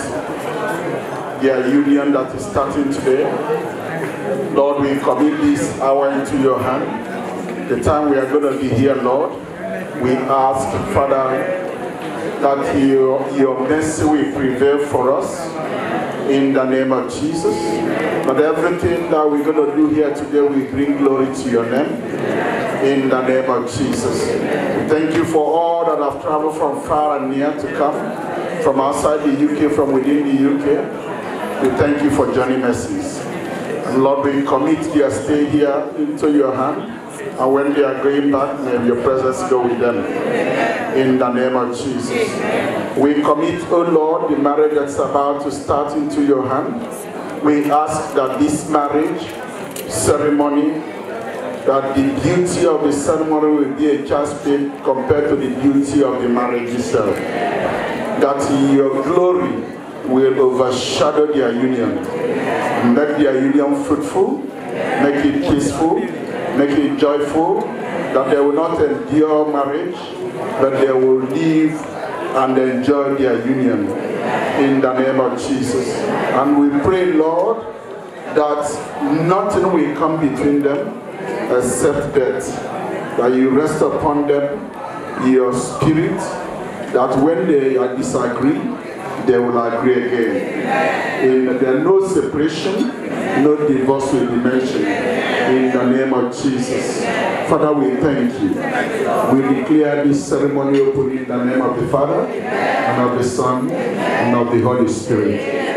their union that is starting today. Lord, we commit this hour into your hand. The time we are going to be here, Lord, we ask, Father, that your, your mercy will prevail for us in the name of Jesus. But everything that we're going to do here today will bring glory to your name in the name of Jesus. We thank you for all that have traveled from far and near to come, from outside the U K, from within the U K. We thank you for journey mercies. And Lord, we commit their stay here into your hand. And when they are going back, may your presence go with them. In the name of Jesus. We commit, oh Lord, the marriage that's about to start into your hand. We ask that this marriage ceremony, that the beauty of the ceremony will be a child's play compared to the beauty of the marriage itself. That your glory will overshadow their union. Make their union fruitful, make it peaceful, make it joyful, that they will not endure marriage, but they will live and enjoy their union in the name of Jesus. And we pray, Lord, that nothing will come between them except death, that you rest upon them your spirit, that when they disagree, they will agree again. In, there are no separation, no divorce will be mentioned. In the name of Jesus. Father, we thank you. We declare this ceremony open in the name of the Father, and of the Son, and of the Holy Spirit.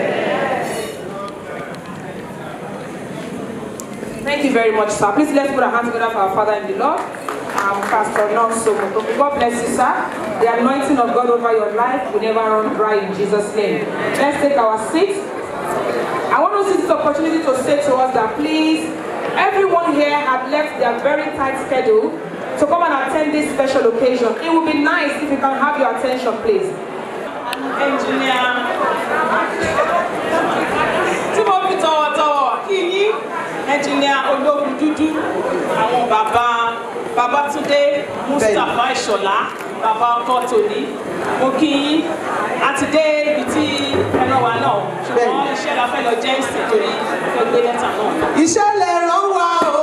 Thank you very much, sir. Please let's put our hands together for our Father in the Lord. Um, Pastor Nonso. God bless you, sir. The anointing of God over your life will never run dry in Jesus' name. Let's take our seats. I want to use this opportunity to say to us that please, everyone here had left their very tight schedule to to come and attend this special occasion. It would be nice if you can have your attention, please. Engineer. Tí mo fi tọ̀wọ̀tọ̀wọ̀ kí yín, Engineer Ológundúdú, àwọn bàbá Babátúndé Mustapha Ìṣọ̀lá, bàbá ọkọ tòní, mo kí yín, àti dé ibi tí ẹran wa náà, ṣùgbọ́n iṣẹ́ la fẹ́ lọ jẹ́ ìsìn torí fẹ́ gbé lẹ́tà náà. Iṣẹ́ lè rán wa o.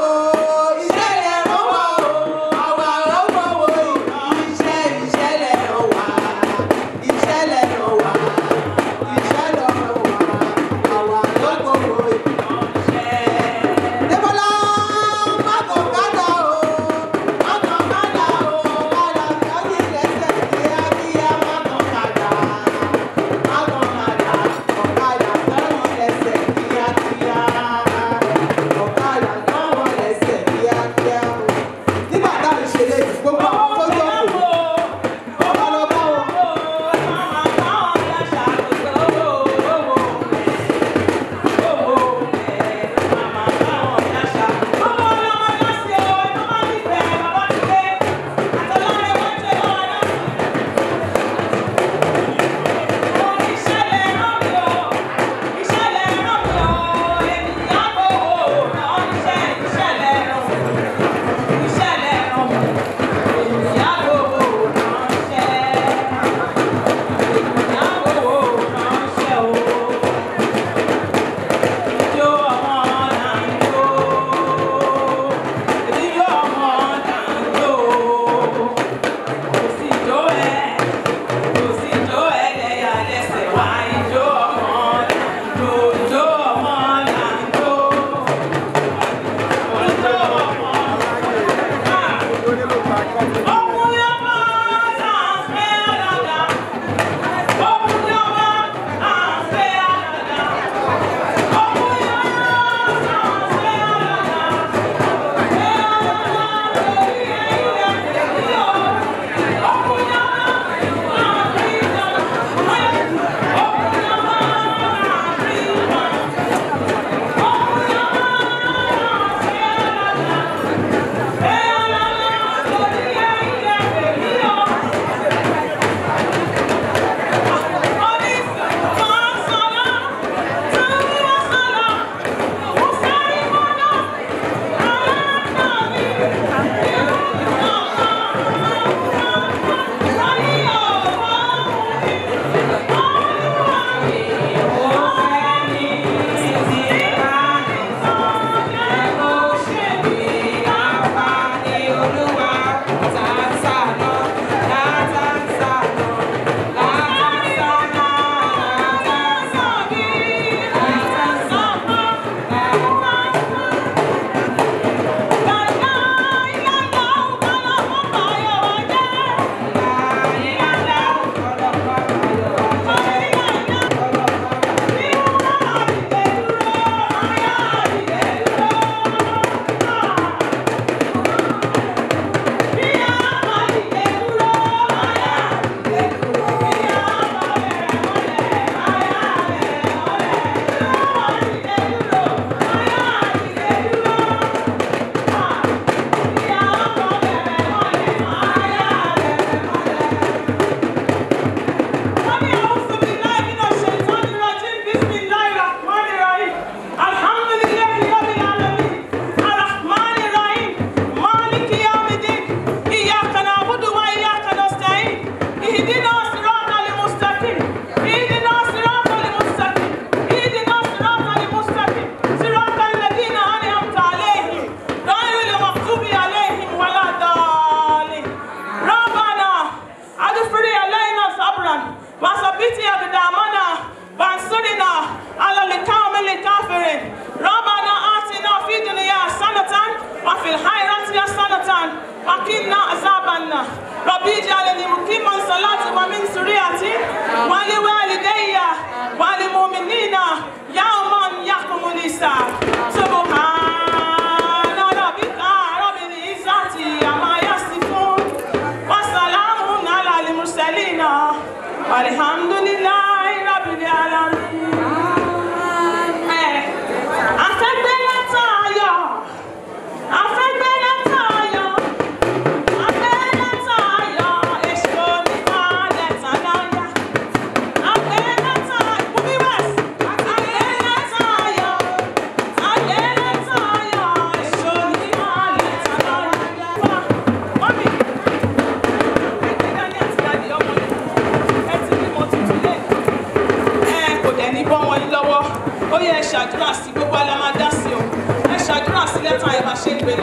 ṣàdúrà sí gbogbo ala máa dá sí o ẹ ṣàdúrà sí lẹ́tà ẹ bá ṣe ń gbé lọ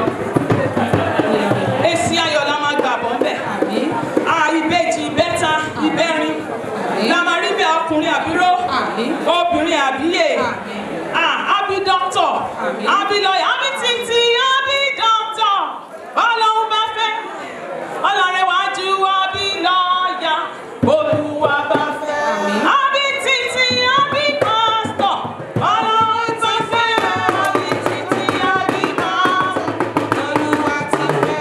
èsì ayọ̀ la máa gbà bọ́ ńbẹ̀ ìbejì ìbẹ́ta ìbẹ́rin la máa rí bẹ́ẹ̀ ọkùnrin àbíró obìnrin àbíyè àbí dọ́kítọ̀ àbí lọ́yà àbí títí àbí dọ́kítọ̀ ọlọ́run bá fẹ́ ọlọ́rẹ̀wájú àbí lọ́yà olúwa bá fẹ́ àbí títí àbí pásítọ̀ ọlọ́run tó fẹ́ àbí títí àbí pásítọ̀ olúwa ti fẹ́.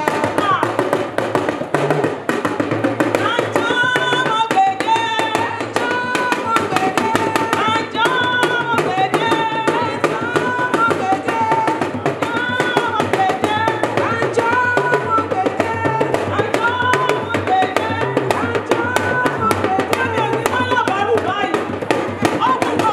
Àjọ mo gbèdé, àjọ mo gbèdé, àjọ mo gbèdé, àjọ mo gbèdé, àjọ mo gbèdé, àjọ mo gbèdé, àjọ mo gbèdé, àjọ mo gbèdé. Ẹ̀mí ẹ̀mí máa ń lọ́bàárù báyìí, ó wúwo.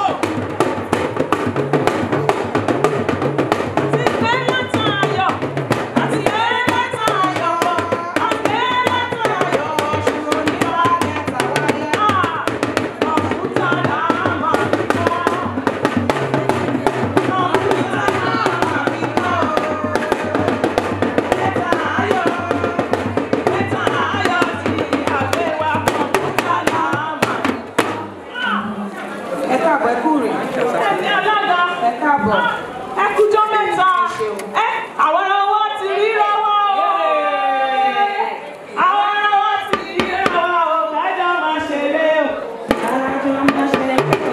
Ti gbé lẹ́tà ayọ̀, àti gbé lẹ́tà ayọ̀, àti gbé lẹ́tà ayọ̀, ṣùgbọ́n ní wàá lẹ́tà wáyé. Kọ̀ǹpútà làá máa fi kọ́. Kọ̀ǹpútà làá máa fi kọ́. Lẹ́tà ayọ̀, lẹ́tà ayọ̀ tí àgbẹ̀ wa kọ̀ǹpútà làá máa fi kọ́. Ẹ káàbọ̀ ẹ kú rìn. Ẹ̀mí alága. Ẹ káàbọ̀. Ẹ kújọ́ mẹ́ta. Ẹ àwọn ọwọ́ ti rí lọ́wọ́ o. Àwọn ọwọ́ ti rí lọ́wọ́ o. Kájọ máa ṣe lé o. Kájọ máa ṣe lé o.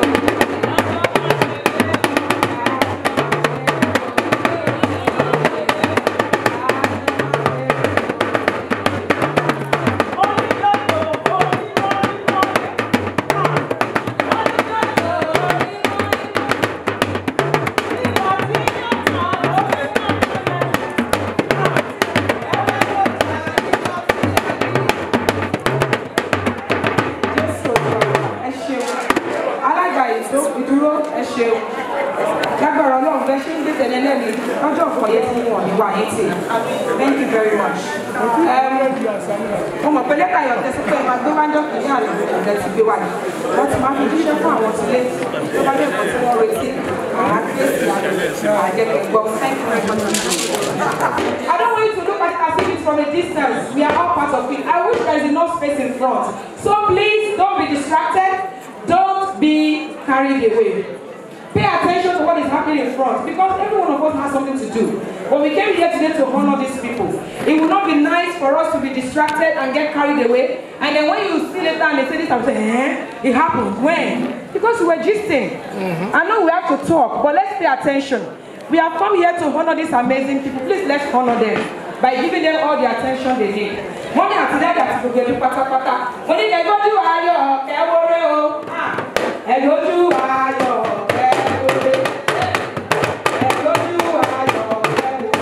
Ẹ ṣeun. Alága ètò ìdúró ẹ ṣeun. Lágbára Ọlọ́run bẹ́ẹ̀ ṣe ń gbé tẹ̀lé lẹ́nu lọ́jọ́ ìkọ̀yé tí wọ́n ní wà ní tì. Thank you very much. Mo mọ̀ pé lẹ́tà ayọ̀ tẹ́sí pé máa gbé wájọ́ kìíní àná ọ̀gá ti gbé wá ní. Wọ́n ti máa fi jíṣẹ́ fún àwọn tí lé tó bá dé nǹkan tí wọ́n retí. Àwọn akéèsì àjẹkẹ̀ gbọ́. Thank you very much. I don't want you to look at it as if it's from a distance. We are all part of it. I wish there is enough space in front. So please don't be distracted. Don't be carried away. Pay attention to what is happening in front because every one of us has something to do. When we came here today to honor these people, it would not be nice for us to be distracted and get carried away. And then when you see later and they say this, I will say, eh? It happened. When? Because we were gisting. Mm-hmm. I know we have to talk, but let's pay attention. We have come here to honor these amazing people. Please let's honor them by giving them all the attention they need. Mommy and today that people get pata pata. When they go to ayo, they worry oh. Ah, they go to ayo, they worry. They go to ayo, they worry.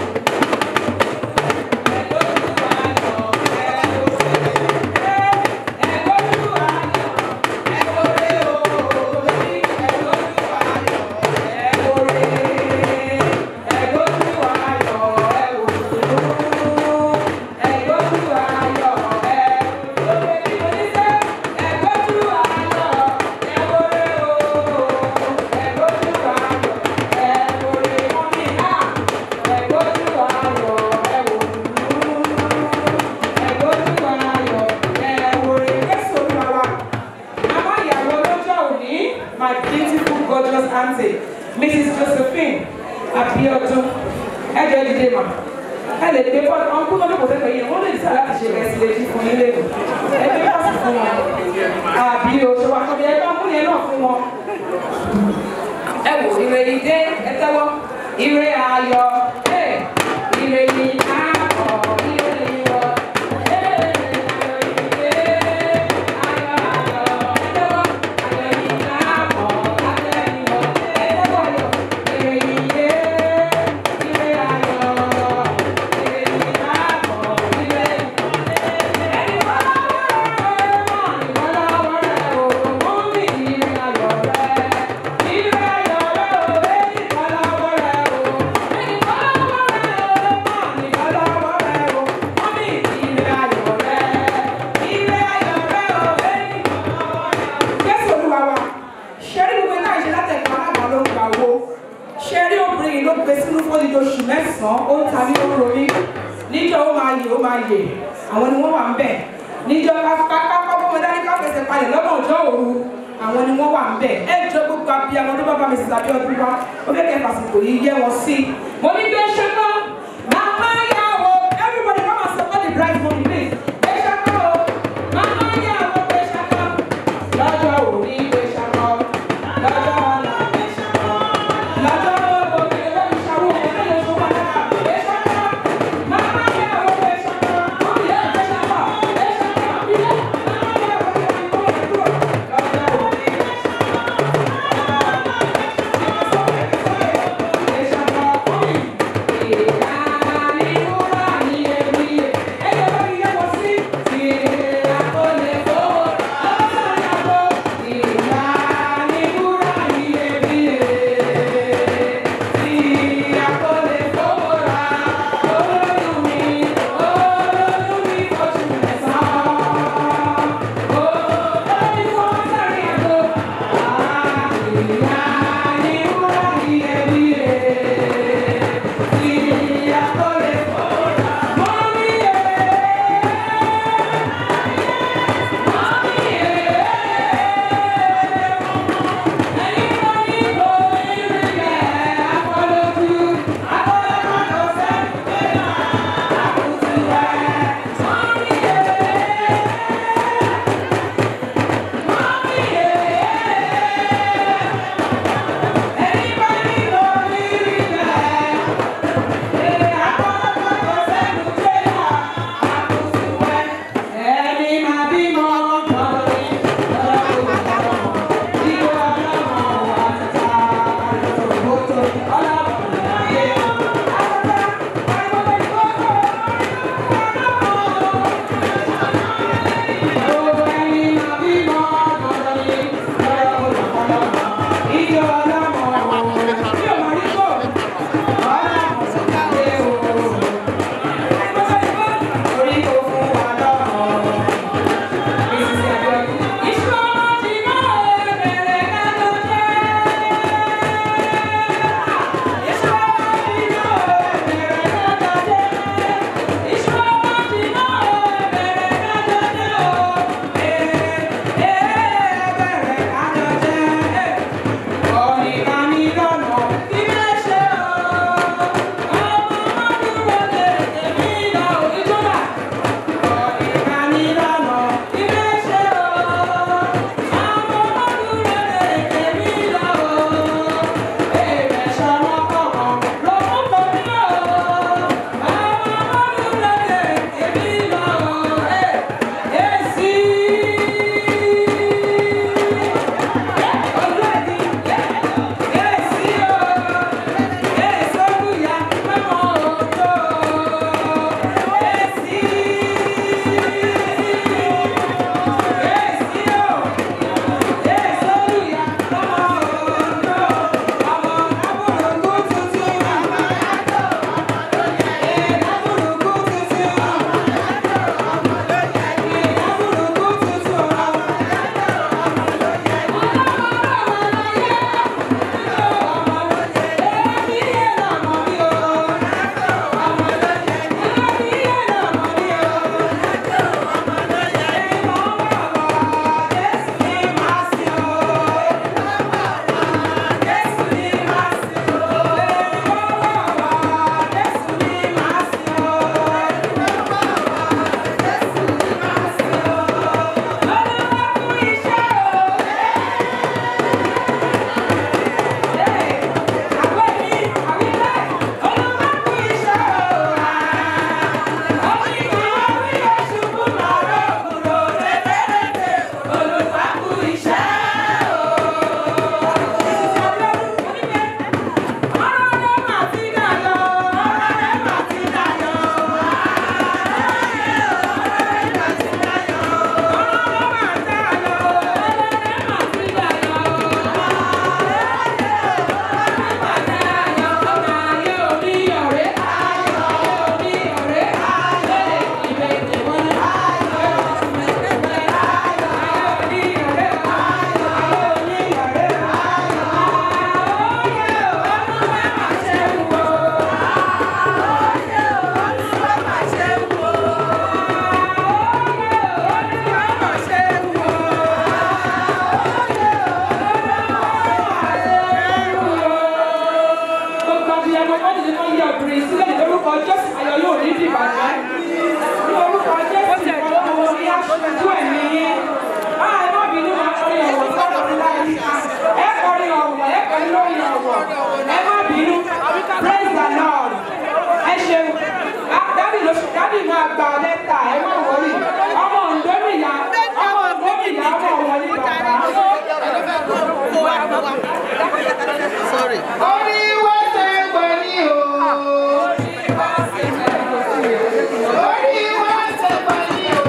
They go to ayo, they worry. They go to ayo, they worry oh. They go to ayo, they worry. They go to ayo, they worry. They go to ayo, my beautiful, gorgeous auntie, Missus Josephine Abiodun. Ẹ jẹ́ dídé ma. Ẹ lè dé fún ọkùn náà lóko tẹ́lẹ̀ yìí, wọ́n lè dísà láti ṣe rẹ́sílẹ̀jì fún ilé ìlú. Ẹ gbé pàṣẹ fún wọn. Àbí òṣèlú àkọ́bí ẹ bá mú yẹn náà fún wọn. Ẹ wò ire yìí dé, ẹ tẹ́wọ́. Ire ayọ̀, ire yìí àbọ̀, ire yìí wọ̀. Bye. ààyè àwọn ni wọ́n wà ń bẹ̀ níjọ́ kákákákọ́ fún dání káfẹsẹ̀ palẹ̀ lọ́nà ọjọ́ òru àwọn ni wọ́n wà ń bẹ̀ ẹ jọ gbogbo abiyamọ tó bá bá mi sì tàbí ọdún wa ó fẹ́ kẹ́ fàsìkò yìí yẹ wọn sí mo ní gbé ṣe náà màmá yàwó everybody come and support the bride for me please gbé ṣe náà o màmá yàwó gbé ṣe náà lọ́jọ́ òní gbé ṣe náà lọ́jọ́ ọ̀la gbé ṣe náà lọ́jọ́ ògbó kìlẹ̀ lọ́jọ́ ìṣàwọ̀ ẹ̀rọ yóò tó wà náà gbé ṣe náà màmá yàwó gbé ṣe náà ó yẹ gbé ṣe náà gbé ṣe náà ilé màmá yàwó gbé ṣe náà lọ́jọ́ òní gbé ṣe náà. This is sorry. Orí wá ṣe pẹ̀ ní o. Orí wá ṣe pẹ̀ ní o. Orí wá ṣe pẹ̀ ní o.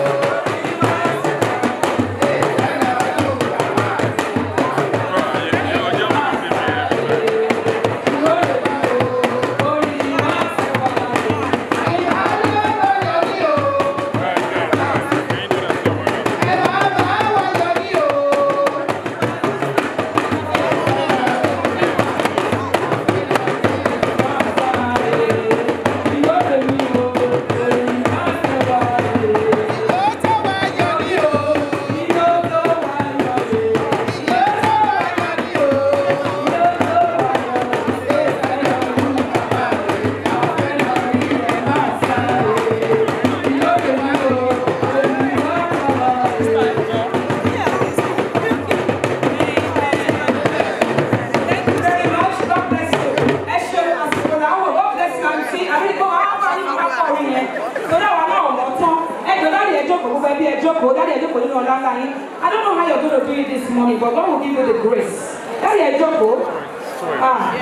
I don't know how you're going to do it this morning, but God will give you the grace. Daddy, ah,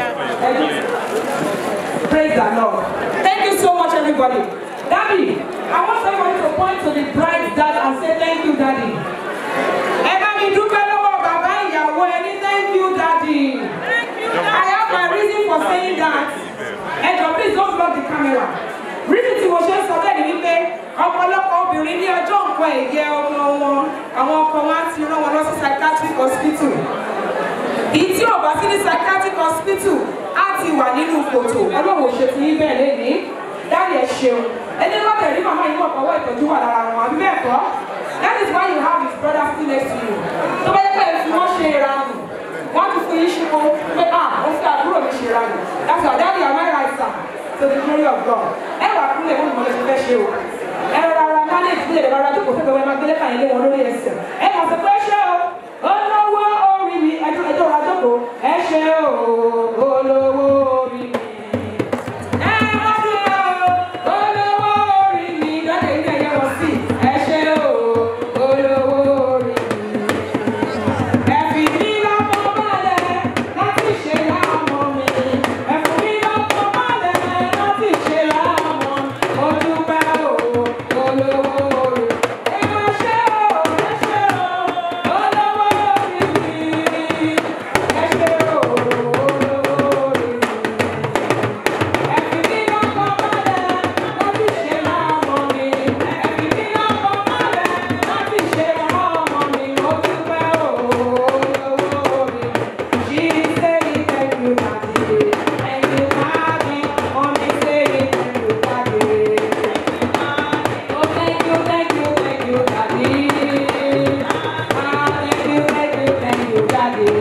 praise the Lord. Thank you so much, everybody. Daddy, I want everybody to point to the bride's dad and say thank you, Daddy. Everybody, do better work, Baba. Thank you, Daddy. I have my reason for saying that. And please don't block the camera. Reason tí mo ṣe sọ bẹ́ẹ̀ ni wípé ọ̀pọ̀lọpọ̀ obìnrin ní ọjọ́ nǹkan ẹ̀yẹ ọmọ wọn àwọn ọkọ wọn ti rán wọn lọ sí psychiatric hospital. Ìtí ò bá sí ní psychiatric hospital á ti wà nínú kòtò. Ọlọ́run ò ṣe ti yín bẹ́ẹ̀ lẹ́yìn. Dáàdì ẹ̀ ṣeun. Ẹni lọ́tẹ̀ rí màmá yìí mọ̀ pọ̀wọ́ ìtọ́jú wà lára wọn àbí bẹ́ẹ̀ kọ́. That is why you have his brother still next to you. Tó bá yẹ pé fi wọ́n ṣe ìranù. Wọ́n ti fún yín ṣubú pé ah wọ́n fi àbúrò mi ṣe ìranù. That's why Daddy am I right sir? To the glory of God. Ẹ wà kúlẹ̀ wọ́n mọ̀ lẹ́sẹ̀ fẹ́ ṣe o. Ẹ rọra máa ní ìdílé rẹ̀ rọra jókòó fẹ́ kẹ́wẹ́ máa gbélé kàn ilé wọn lórí ẹsẹ̀. Ẹ kàn sọ pé ṣé o, olówó orí mi, ẹjọ́ ẹjọ́ rọra jókòó, ẹ ṣe o, olówó orí mi. Ẹ má dúró o, olówó orí mi, lọ́dẹ̀ ilé ẹ̀yẹ wọ̀ sí, ẹ ṣe o, olówó orí mi. Ẹ fi mí lọ́kàn balẹ̀ láti ṣe láàmú mi. Ẹ fún mi lọ́kàn balẹ̀ láti ṣe láàmú mi. Mo dúpẹ́ o, olówó orí mi. Ẹ má ṣe o, ẹ ṣe o, olówó orí mi. Ẹ ṣe o, olówó orí mi. Ẹ fi mí lọ́kàn balẹ̀ láti ṣe láàmú mi. Ẹ fi mí lọ́kàn balẹ̀ láti ṣe láàmú mi. Mo dúpẹ́ o, olówó orí mi. She say thank you, Daddy. Thank you, Daddy. Mommy say thank you, Daddy. Oh, thank you, thank you, thank you, Daddy. Ah, thank you, thank you, thank you, Daddy.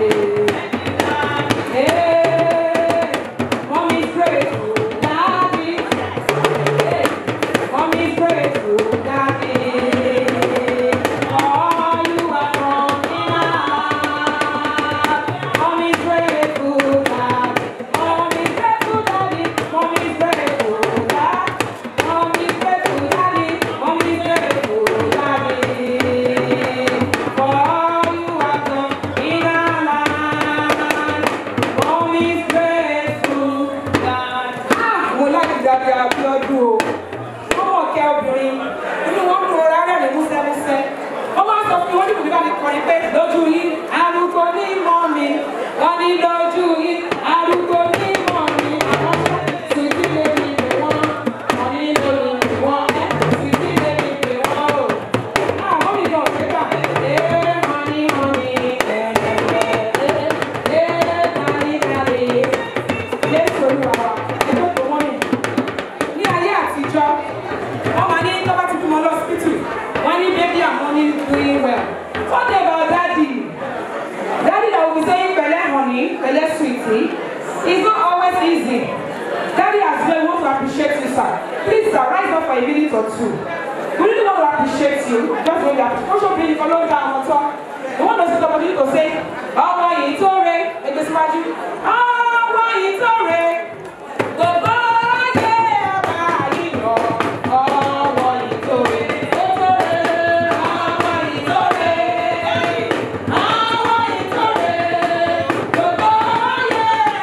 Hey, Mommy's grateful, Daddy. Hey, Mommy's grateful, Daddy. Oh, you are from enough. Mommy's grateful, Daddy. Mommy's grateful, Daddy. Mommy's grateful, Daddy. Mommy's grateful, Daddy. Mommy's grateful, Daddy. For all you have done in our lives. Mommy's grateful, Daddy. Ah, mo láti dàbí Abíọ́dún o. Wọ́n mọ̀ kẹ́ obìnrin. Inú wọn kúrò rárá rẹ̀ músẹ́músẹ́. Wọ́n máa ń sọ fún wọn ní kùdí bá mi kọrin pé lójú yín arúgbó ní mọ́ mi. Wọ́n ní lójú yín arúgbó ní mọ́ mi. Àwọn sùtì lè mi pè wọ́n. Wọ́n ní lórí wọn ẹ́ sùtì lè mi pè wọ́n o. Àwọn mi náà ṣe gbà. Ee mọ́ni mọ́ni ẹ̀ẹ́dẹ̀ẹ̀dẹ̀. Ee kárí kárí. Jésù Olúwa wa, ẹjọ́ tó wọ́n mi. Ní ayé àtijọ́, wọ́n máa ní tó bá ti bímọ lọ́sítítù, wọ́n ní baby and money doing well. What about daddy? Daddy that will be saying pẹ̀lẹ́ honey, pẹ̀lẹ́ sweetie. It's not always easy. Daddy as well want to appreciate you, sir. Please, sir, rise up for a minute or two. We really want to appreciate you. Just when you are social being followed down on top. We want to see somebody to say, ọmọ yìí tó re, ẹgbẹ́ síwájú. Ọmọ yìí tó re, gbogbo ayé ọba yìí lọ. Ọmọ yìí tó re, ó tó re. Ọmọ yìí tó re, ọmọ yìí tó re, gbogbo ayé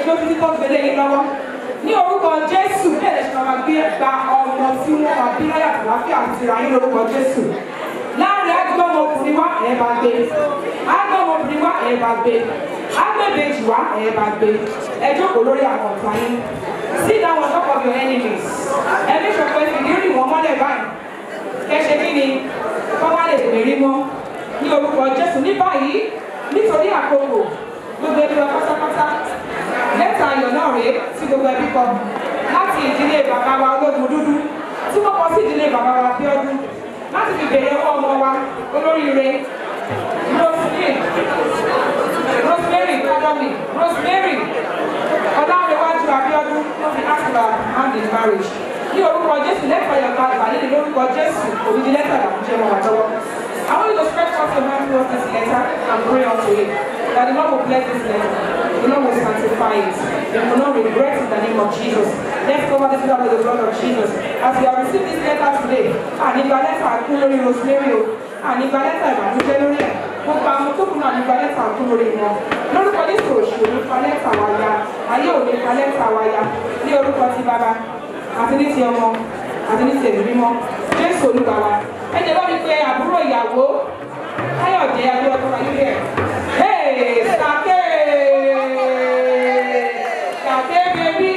dúró títí tó gbélé yín lọ́wọ́. Ní orúkọ Jésù bẹ́ẹ̀ lè ṣe máa gbé gba ọmọ tí wọ́n máa bí láyà àlàáfíà àti ìrà yín lórúkọ Jésù. Láàrin agbọ́mọ ọkùnrin wá ẹ̀ bá gbé. Agbọ́mọ obìnrin wá ẹ̀ bá gbé. Agbẹ́bẹ̀jì wá ẹ̀ bá gbé. Ẹ jókòó lórí àwọn ọ̀tá yín. Sit down on top of your enemies. Ẹ ní sọ̀pọ̀ ìfìdí rìn wọ́n mọ́lẹ̀ báyìí. Ẹ ṣe kí ni kọ́ wá lè tèmi mọ́ ní orúkọ Jésù ní báyìí nítorí àkókò gbogbo ẹbí wa pátápátá lẹ́tà ayọ̀ náà rèé tí gbogbo ẹbí kọ láti ìdílé bàbá wa ológun dúdú tí wọ́n kọ sí ìdílé bàbá wa Abíọ́dún láti fi bèrè ọwọ́ ọmọ wa olóríire Rosemary Rosemary Kọ́dọ̀mì Rosemary Ọláréwájú Abíọ́dún wọ́n fi ask about hand in marriage ní orúkọ Jésù lẹ́tà ayọ̀ ká gbà nínú lórúkọ Jésù òbí lẹ́tà àbújẹ́ wọn wà lọ́wọ́. I want you to stretch out your hand towards this letter and pray unto it. That the Lord will bless this letter. The Lord will sanctify it. You will not regret in the name of Jesus. Let's cover this letter with the blood of Jesus. As you have received this letter today, and if your letter are cool lórí Rosemary, and if your letter is àdúgbò lórí ẹ̀, gbogbo àwọn tó kùnà nípa lẹ́tà kú lórí wọn. Lórúkọ Jésù òṣù ní fa lẹ́tà wa ya, ayé ò ní fa lẹ́tà wa ya, ní orúkọ ti bàbá, àti ní ti ọmọ, àti ní ti ẹ̀mí mímọ́. Jésù Olúwa wa. Ẹ jẹ́ bá mi pé àbúrò ìyàwó Káyọ̀dé Abíọ́dún ayé rẹ̀. Hey, Sake! Sake baby!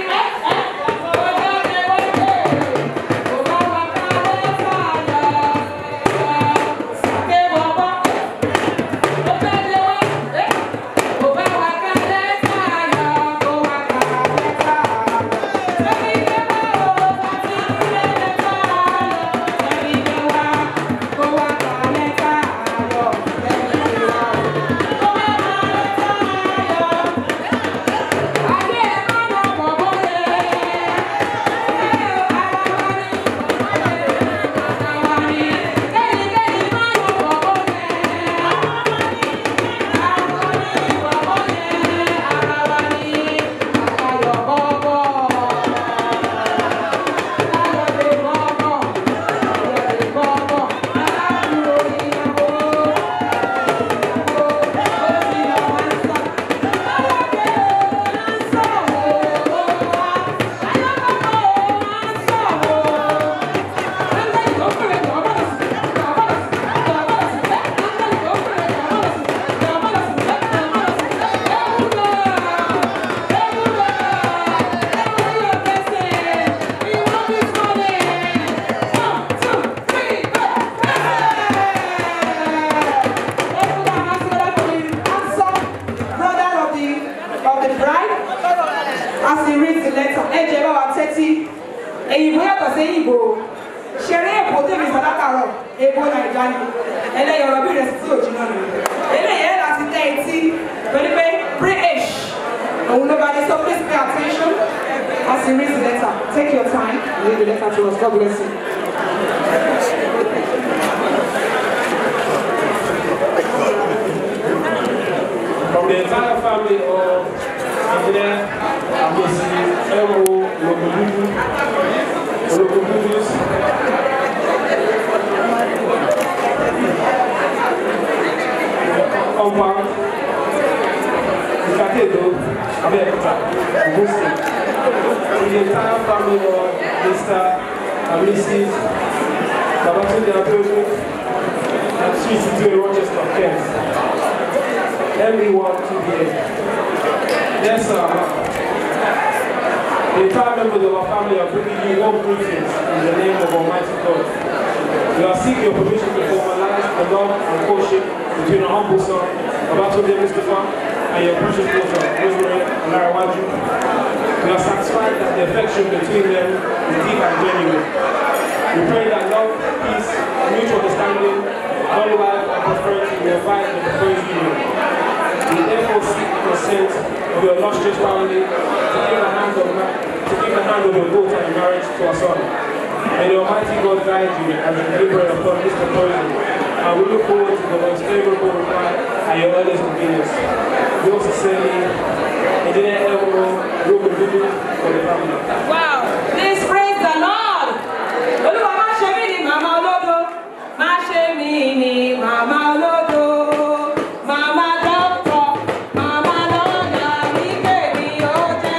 Wow! Please praise the Lord! Olúwa má ṣe mí ní màmá olódo, má ṣe mí ní màmá olódo, màmá dọ́kítọ̀, màmá lọ́ọ̀yà, ní kèmí ó jẹ́.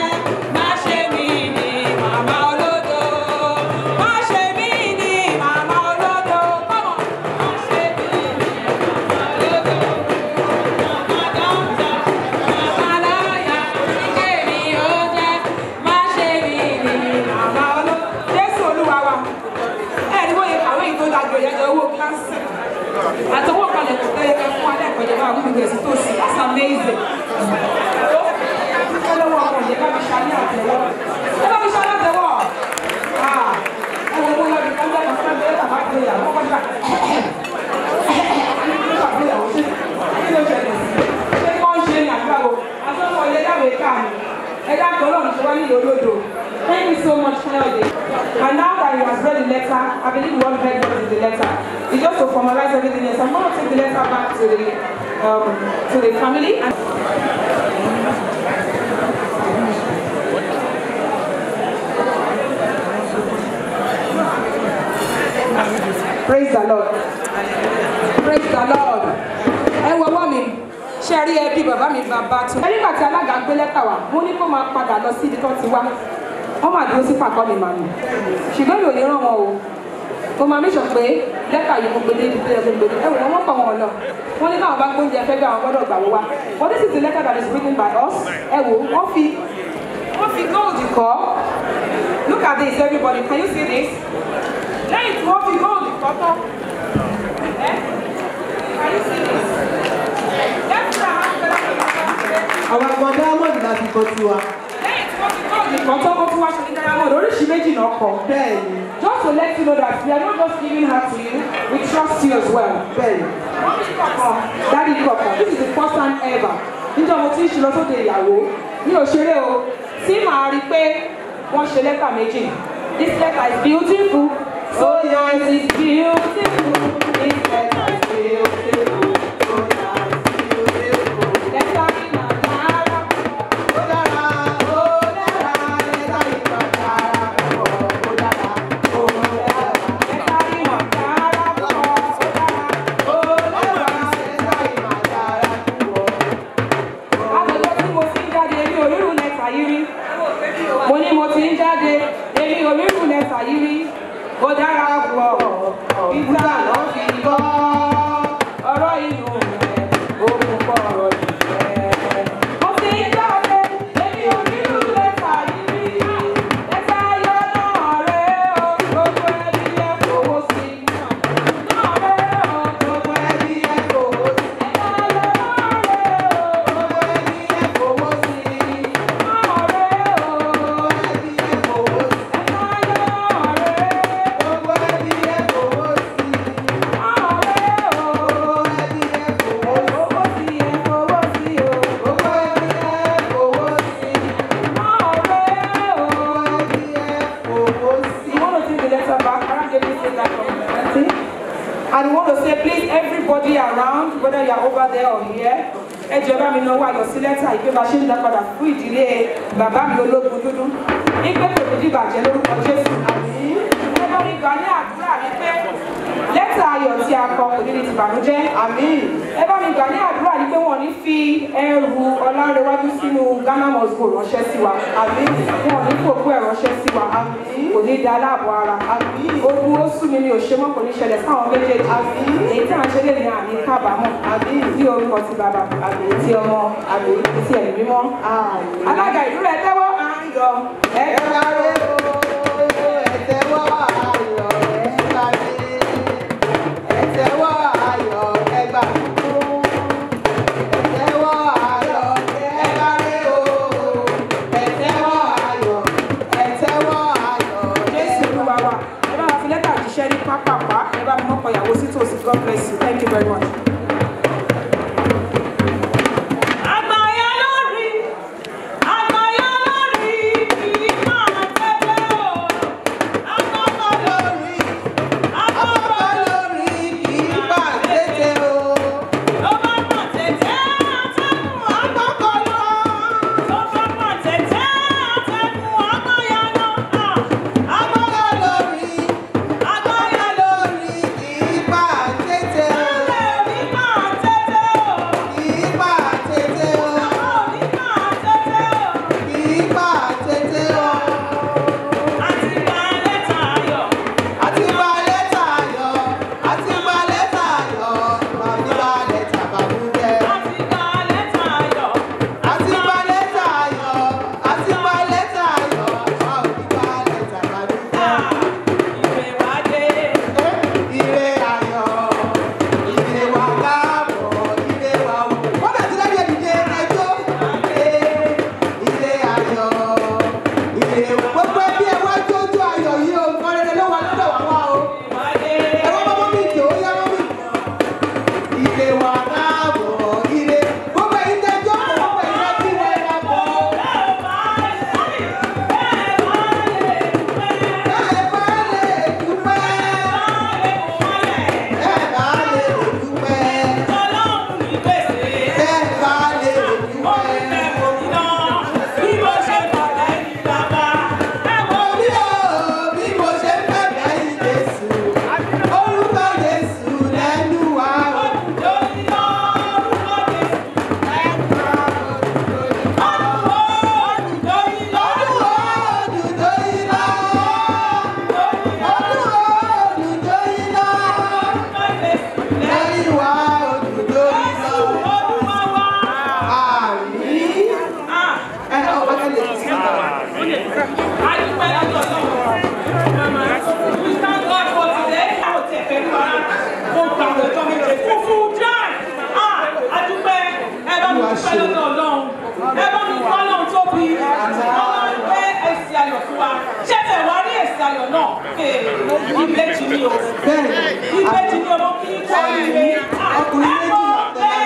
yẹn kò tẹ́lẹ̀ kẹ́ fún alẹ́ ẹ̀kọ́ ìjọba àwọn ìgbésí tó sì that's amazing. ẹ lọ́wọ́ ọmọ ìyẹn bá mi ṣáálí àtẹ̀wọ́ ẹ bá mi ṣáálí àtẹ̀wọ́ ẹ wọ́n mú lọ́dún ká lẹ́nu fún ẹgbẹ́ tàbá pé ìyàwó kọjá nígbà pé ìyàwó ṣe kí ló ṣẹlẹ̀ sí ṣé kí wọ́n ṣe ní àgbàwò àtọ́wọ́ ilé dáwọ̀ ẹ̀ka mi ẹ̀dá kan náà ṣe wá nílò olódò. Thank you so much, Kayode. And now that he has read the letter, I believe what he read was the letter. It's just to formalize everything else. I'm going to take the letter back to the um, to the family. And praise the Lord. Praise the Lord. Ẹ wọ wọ́n mi. Ṣé rí ẹbí bàbá mi bàbá tún. Ẹni gbà tí alága gbé lẹ́tà wá, mo ní kó máa padà lọ sí ibi tó ti wá. Wọ́n máa dúró sí pàkọ́ mi màmí. Ṣùgbọ́n mi ò ní rán wọn o. Mo máa mẹ́sàn pé lẹ́tà yìí mo gbé dé ibi tó yẹ kó gbé dé. Ẹ wò wọ́n pọ̀ wọn lọ. Wọ́n ní káwọn bá gbóúnjẹ fẹ́ gbé àwọn gbọ́dọ̀ gbà wọ́n wá. But this is the letter that is written by us. Ẹ wò wọ́n fi wọ́n fi gold kọ́. Look at this everybody, can you see this? Lẹ́yìn tí wọ́n fi gold kọ́ tán. Can you see this? Àwọn àgbọn diamond láti kọ tiwa. Lẹ́yìn tí wọ́n ti kọ́ ìkan tó kó fún wa ṣe ní diamond oríṣi méjì náà kọ. Bẹ́ẹ̀ni. Just to let you know that we are not just giving her to you, we trust you as well. Bẹ́ẹ̀ni. Wọ́n ti kọ̀kan, dáàdi kọ̀kan, this is the first time ever. Níjọ́ mo ti ń ṣe lọ sóde ìyàwó, mi ò ṣeré o, tí màá rí pé wọ́n ṣe lẹ́tà méjì. This letter is beautiful, so yours is beautiful, this letter is beautiful. And we want to say, please, everybody around, whether you are over there or here, ẹ jọ̀ọ́ bá mi náwó ayọ̀ sí lẹ́tà ìpè bá ṣe ń dá padà fún ìdílé bàbá mi ológun dúdú. Ìpè kò ní dìbàjẹ́ lórúkọ Jésù. Ẹ bá mi gbà ní àdúrà wípé lẹ́tà ayọ̀ tí a kọ kò ní di tìbànújẹ́. Ẹ bá mi gbà ní àdúrà wípé wọ́n ní fi ẹrù ọlárẹ̀wájú sínú Ghana must go ránṣẹ́ sí wa. Wọ́n ní fòkú ẹ̀ ránṣẹ́ sí wa. Kò ní da aláàbọ̀ ara. Ogun ó sú mi mi ò ṣe mọ́ kò ní ṣẹlẹ̀ sáwọn méjèèjì. Èyí tí à ń ṣe lè ní àní kábàámọ̀. Ní orúkọ ti bàbá ti ọmọ ti ẹ̀mí mímọ́. Alága ìlú rẹ̀ tẹ́wọ́ ayọ̀ ẹ̀ka rẹ̀ o. Ẹ̀tẹ́wọ́ ayọ̀ ẹ̀ka rẹ̀. Ẹ̀tẹ́wọ́ ayọ̀ ẹgbà tuntun. Ẹ̀tẹ́wọ́ ayọ̀ ẹ̀ka rẹ̀ o. Ẹ̀tẹ́wọ́ ayọ̀ ẹ̀tẹ́wọ́ ayọ̀. Jésù Olúwa wa. Ẹ bá wa fi lẹ́tà jíṣẹ́ ní pápápá. Ẹ bá mi mọ́kọ ìyàwó sí tòsí. God bless you. Thank you very much. Agbára lórí, ipa tètè o. Olúwa. Ṣé ẹ wá rí èsì ayọ̀ náà? Ìbejì ni o. Ìbejì ni o mo kí ní kọ́ ilé. Ọkùnrin méjì náà tẹ́lẹ̀.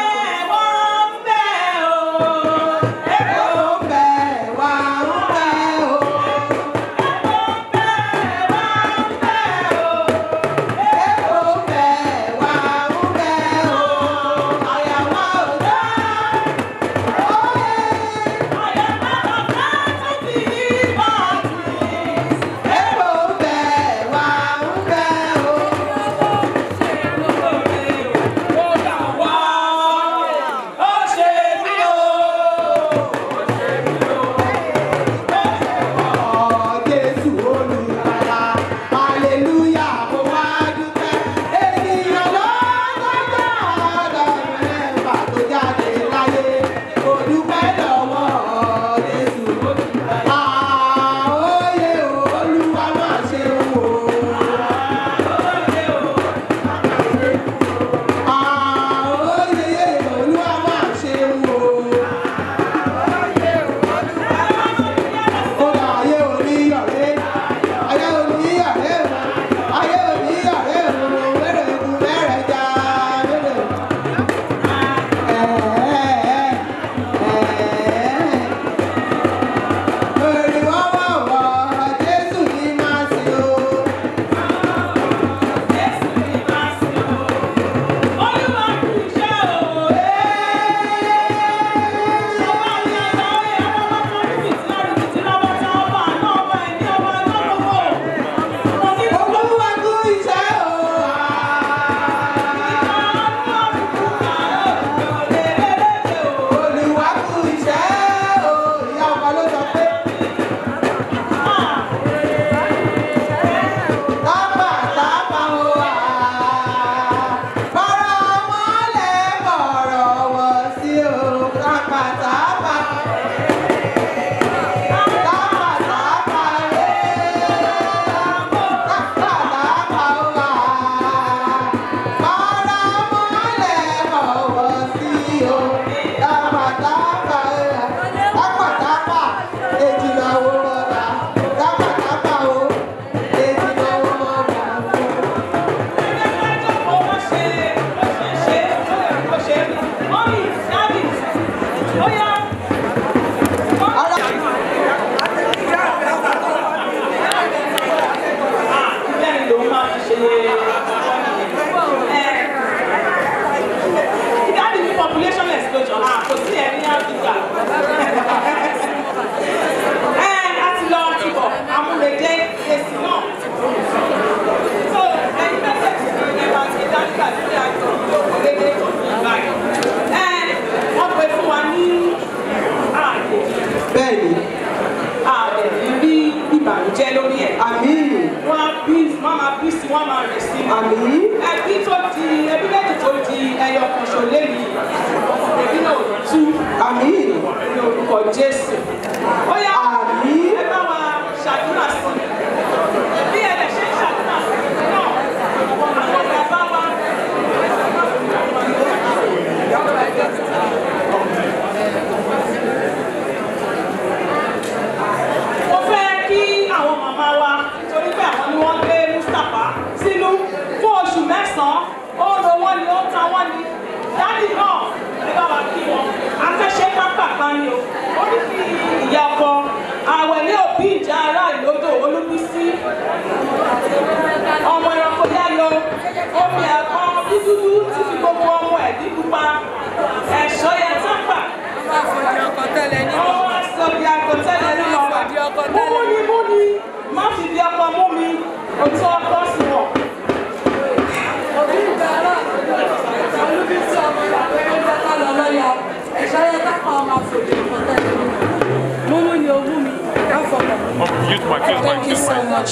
Thank you so much.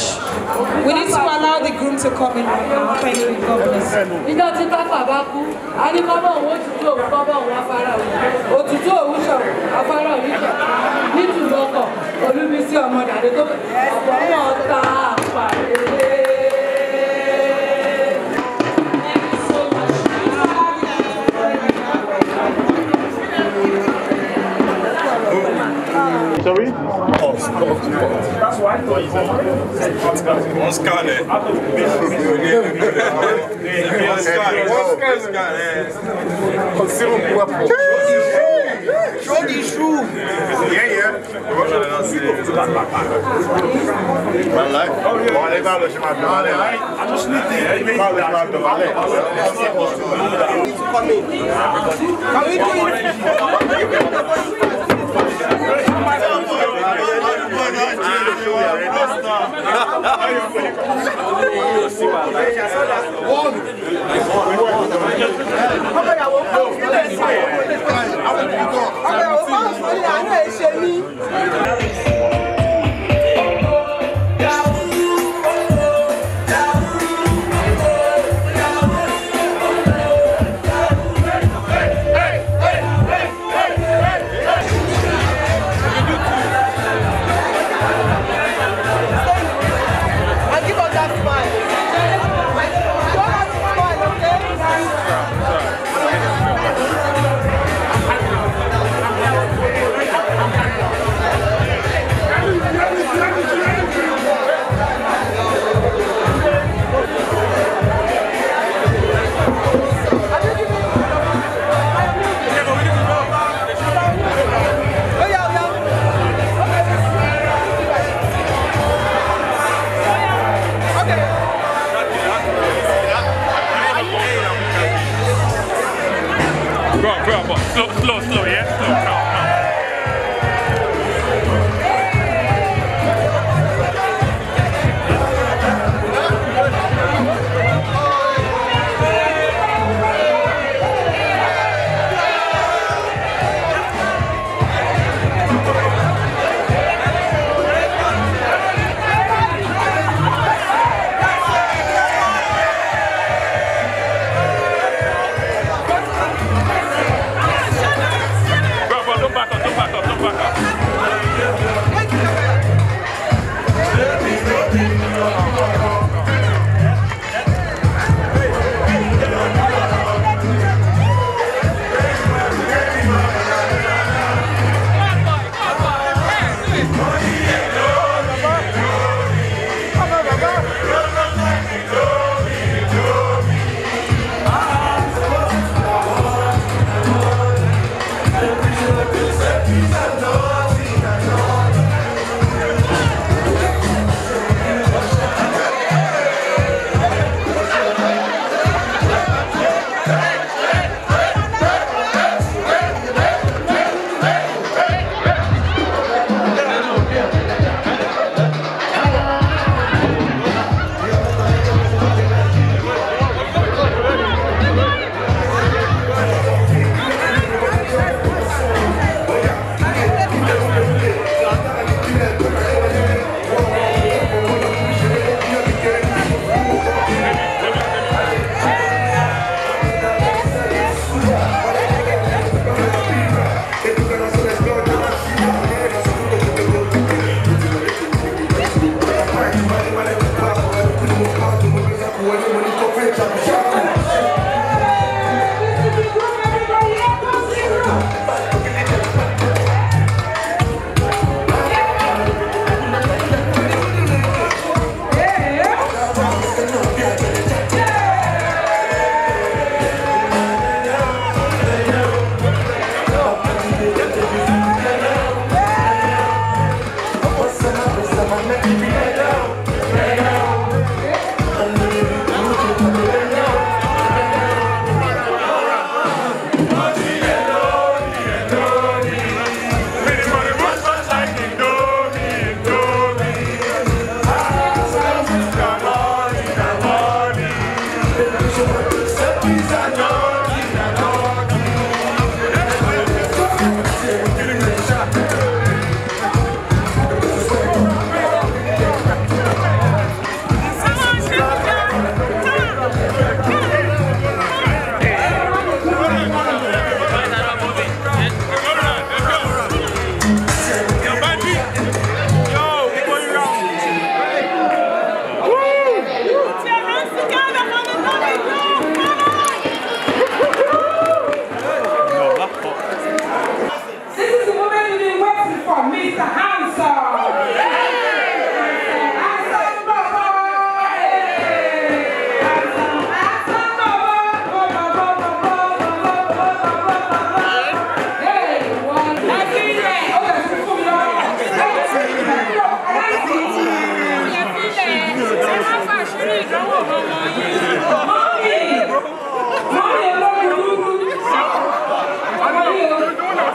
We need to allow the groom to come in right now. Thank you. God bless you. Ìjọ tí káfà bá kú, a ní kọ́bọ̀ òun òtútù òun kọ́bọ̀ òun afárá òun. Òtútù òun ṣọ̀rọ̀, afárá òun ṣọ̀rọ̀. Nítorí ọkọ̀, Olúbísí ọmọ dàdé tó ọ̀pọ̀ ọmọ ta àpàdé. So we Sorry? Oh, that's why. On scan it. On scan it. Consider weapon. Show the shoe. Yeah, yeah. Man, like, oh, les gars, je m'appelle. I just need to. Come in. Can we do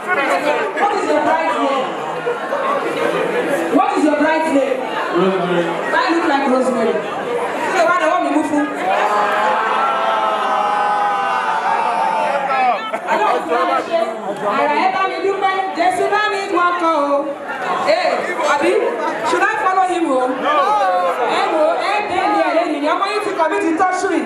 What is your bride's name? What is your bride's name? Rosemary. That look like Rosemary. So why don't we move on? Should I follow him home? No. I'm going to commit adultery.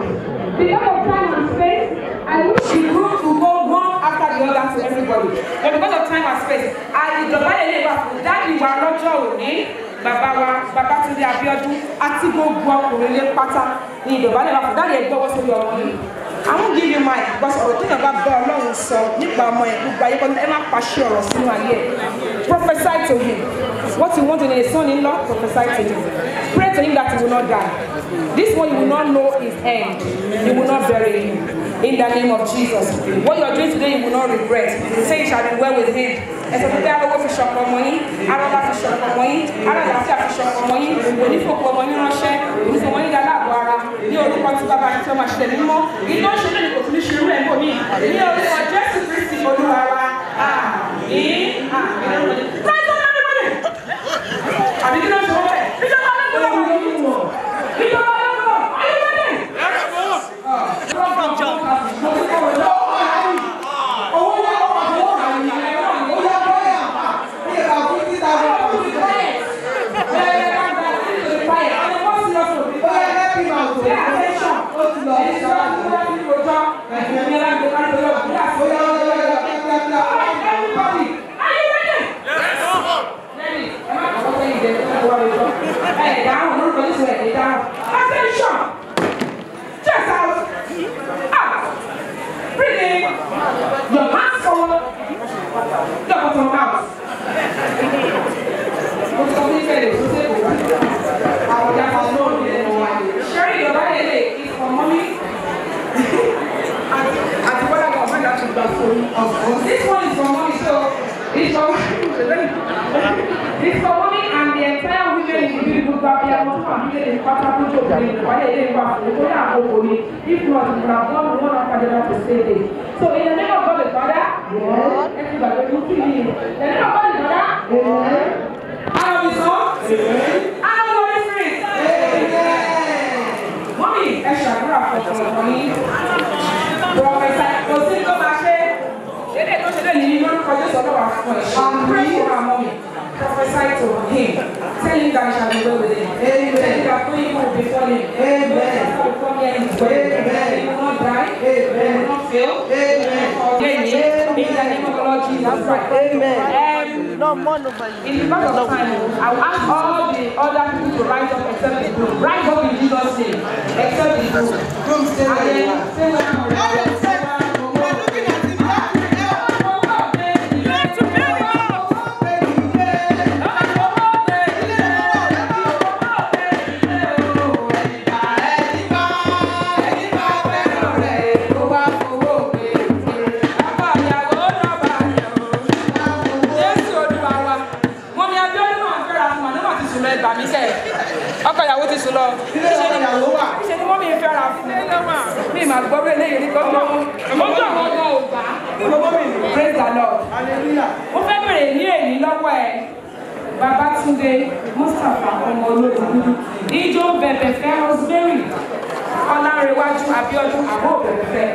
Because of time and space, I wish the group to go one after the other to everybody. But because of time and space, I ìjọba ilé wa kò dáàbì wa lọ́jọ́ òní. Bàbá wa Babátúndé Abíọ́dún àti gbogbo ọkùnrin lé pátá ní ìjọba ilé wa kò dáàbì ẹgbẹ́ wọ́n sórí ọmọ yìí. I won't give you mine because ọ̀rọ̀ tí bàbá bá Ọlọ́run sọ nípa ọmọ ẹ̀ gbogbo ayé kọ́ni ẹ má pàṣẹ ọ̀rọ̀ sínú ayé ẹ̀. Prophesy to him. What you want in a son-in-law, prophesy to him. Pray to him that he will not die. This one you will not know his end. You will not bury him. In the name of Jesus. What you are doing today, you will not regret. Say it shall be well with him. And so today I will go for shop for money. I will go for shop for money. I will go for shop for money. When you for money, no share. When you money that la guara. You will go to Baba and tell my share anymore. You don't share any of the share and for me. You will go just to Christy for you. Ah, eh, ah. Right on everybody. I didn't know so well. You don't have to go. You don't have to go. Are you ready? Yes, boss. Come from John. Hey, down, look this way, down. Attention! Chest out. Out. Breathe in. Your hands forward. Your bottom out. What's something said? What's it? I will just know you. Sherry, your right leg is for mommy. And what I got, that to the phone. Of course. This one is for mommy, so it's for it's for mommy and the entire women in the beautiful Gambia. If not, you would have done one after the other to say this. So in the name of God the Father, everybody look at me. In the name of God the Father, and of the Son, and of the Holy Spirit. Mommy, I shall grab for money. Professor, because you know my share. They don't say that you don't produce all of our flesh. I'm praying for our mommy. Prophesy to him. Tell him that he shall be well with him. Amen. Tell him that no evil will befall him. Amen. No evil will come near him. Amen. He will not die. Amen. He will not fail. Amen. Amen. In the name of the Lord Jesus Christ. Amen. No more nobody. In the back of time, I will ask all the other people to rise up except the group. Rise up in Jesus' name. Except the group. And then say what I'm already. ọkọ ìyàwó ti sùn lọ ṣe ni wọ́n mi fẹ́ ra fún mi mà gbọ́ bí eléyìí ní kọ́kọ́ ọjọ́ àwọn ọmọ ògbà praise the Lord mo fẹ́ bèrè ní èyí lọ́wọ́ ẹ̀ Babátúndé Mustapha ọmọ olóògùn ìjọ bẹ̀bẹ̀ fẹ́ Rosemary Ọlárẹ̀wájú Abíọ́dún àbọ̀ bẹ̀bẹ̀ fẹ́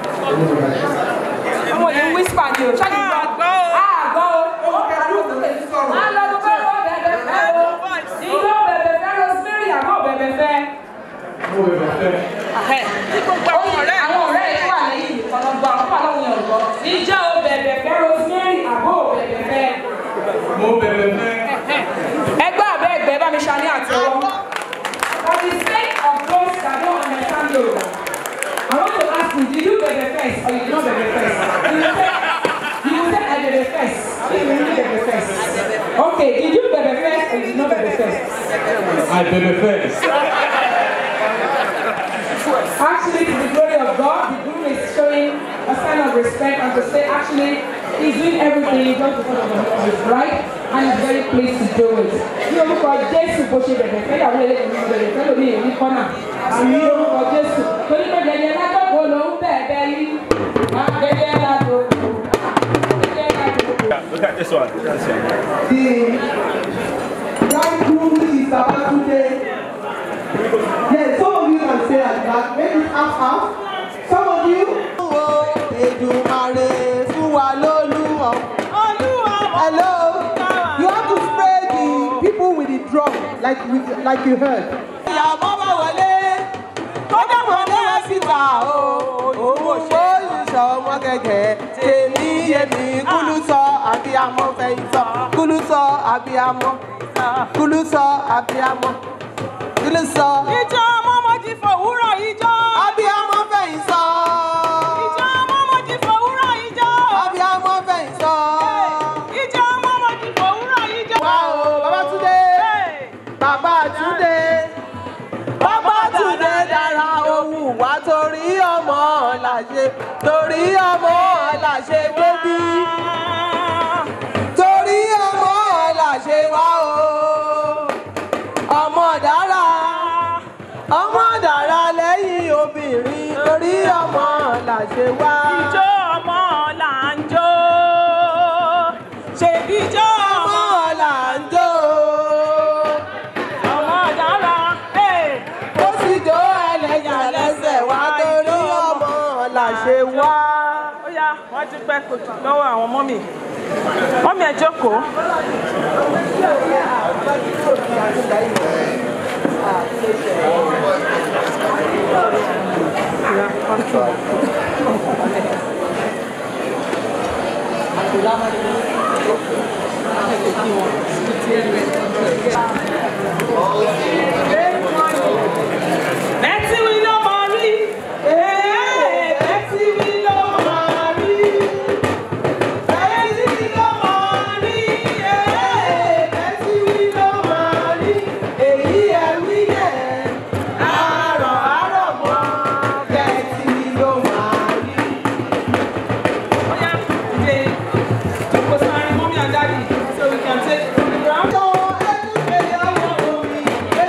ọmọ yẹn whisper ni o ṣáàjì gbọ́ àgbọ̀ o ó kẹ́ra ló tẹ̀lé sọ̀rọ̀ á lọ bọ́ bẹ́ẹ̀ wọ́n bẹ̀bẹ̀ fẹ́ o ìjọ bẹ̀bẹ̀ fẹ́ Rosemary àbọ̀ bẹ̀bẹ̀ fẹ́. àwọn ọ̀rẹ́ yìí wà lẹ́yìn ọ̀nà gbọ́ àwọn pàlọ́ wọn ọ̀gbọ́ ìjọ bẹ̀bẹ̀ fẹ́ Rosemary àbọ̀ bẹ̀bẹ̀ fẹ́. mo bẹ̀bẹ̀ fẹ́. ẹgbẹ́ àbẹ́ ẹgbẹ́ bá mi ṣàní àtẹwọ́. For the sake of those that don't understand Yoruba, I want to ask you, did you bẹ̀bẹ̀ first or you did not bẹ̀bẹ̀ first? You will say, you will say I bẹ̀bẹ̀ first. If you really bẹ̀bẹ̀ first. Okay, did you bẹ̀bẹ̀ first or you did not bẹ̀bẹ̀ first? I bẹ̀bẹ̀ first. Actually, to the glory of God, the groom is showing a sign of respect and to say, actually, he's doing everything just because of his right, and he's very pleased to do it. You know, because Jesus bó ṣe bẹ̀bẹ̀ fẹ́ yàwó ilé ìlú bẹ̀rẹ̀ fẹ́ lómi èyí kọ́nà. Àmì orúkọ Jésù. Torí pé gẹ̀gẹ̀ lágbàgbọ́ ló ń bẹ̀ẹ̀bẹ̀ yìí. Gẹ̀gẹ̀ lágbàgbọ́. Look at this one. The bridegroom is Babátúndé. Yes, some of you can say like that. Maybe half half. Some of you. Èdùmàrè fún wa lólúwa. Hello. You have to spray the people with the drum like with, like you heard. Ìyàwó bá wọlé. Ó bá wọlé. ta o òun ó ìṣọ ọmọ kẹ̀kẹ́ tèmi yẹmi kúlú sọ àbíamọ fẹ̀yìn sọ kúlú sọ àbíamọ kúlú sọ àbíamọ kúlú sọ. ìjọ ọmọ mo ti fòwúrọ̀ ìjọ. àbíamọ fẹ̀yìn sọ. ìjọ ọmọ mo ti fòwúrọ̀ ìjọ. àbíamọ fẹ̀yìn sọ. ìjọ ọmọ mo ti fòwúrọ̀ ìjọ. wá o Babátúndé Babátúndé Babátúndé dára ohun wá torí ọmọ làṣẹ torí ọmọ làṣẹ bébí torí ọmọ làṣẹ wá o ọmọ dára ọmọ dára lẹ́yìn obìnrin torí ọmọ làṣẹ wá. ìjọ ọmọ là ń jó ṣèbí ìjọ ọmọ là ń jó. ọmọ dára ó sì jó ẹlẹ́yà lẹ́sẹ̀ wá torí ọmọ làṣẹ wá. ó yá wọ́n ti pẹ́ kòtò lọ́wọ́ àwọn mọ́mì mọ́mì ẹ̀ jókòó. Betty we no money, eh? Betty we no money, Betty we no money, eh? Betty we no money. Èyí ẹ̀ wí yẹn, àárọ̀ àárọ̀ mọ́. Betty we no money. Ó yá, ìdè, jókòó sáré mọ́mí and daddy so we can take from the ground.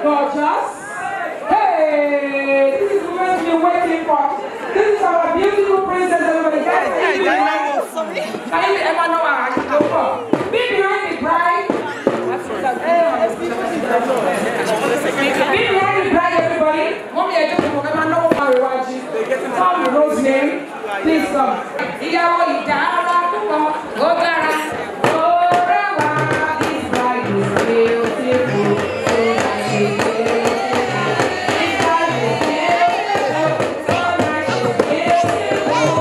gorgeous. Hey, this is what we've been waiting for. This is our beautiful princess. Everybody, guys, can you ever know how I can go for? Be behind the bride. Be behind the bride, everybody. Mommy, I just don't ever know how we watch it. Tell me Rose's name. Please come. Ìyàwó ìdára púpọ̀, ó dára. Ó rẹwà, this bride is beautiful. So nice, she's beautiful. This bride is beautiful. So nice, she's beautiful.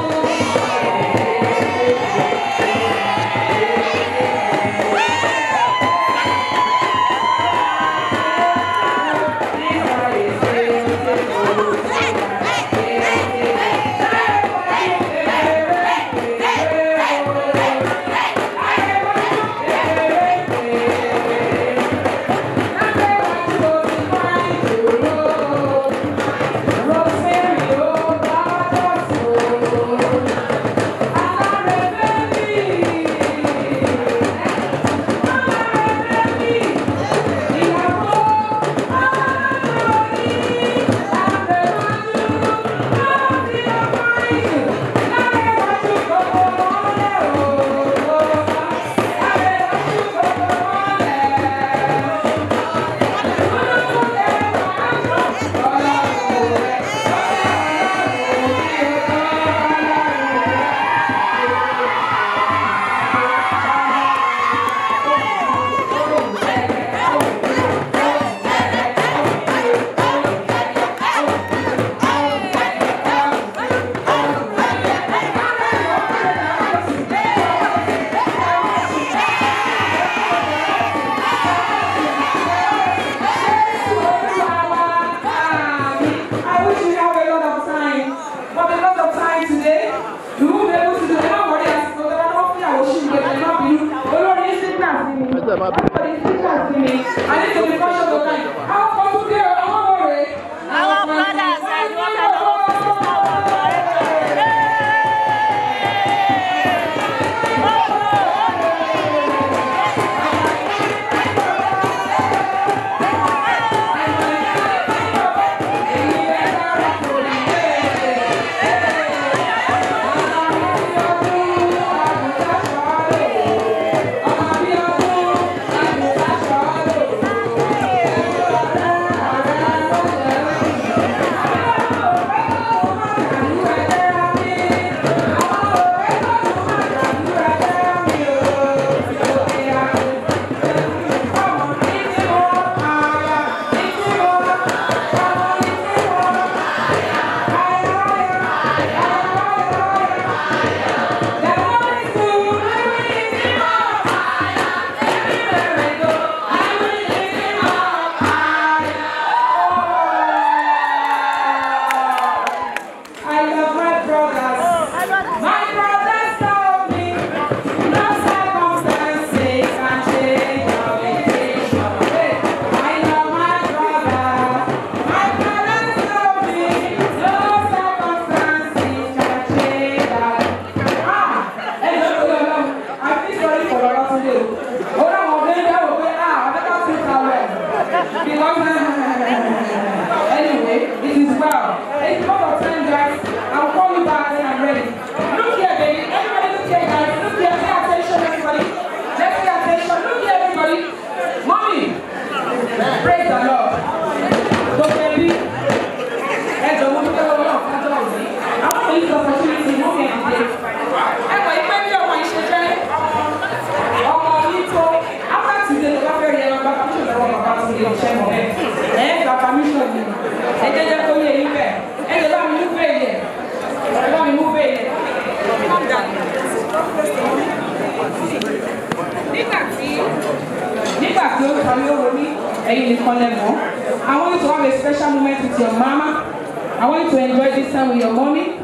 I want you to have a special moment with your mama. I want you to enjoy this time with your mommy.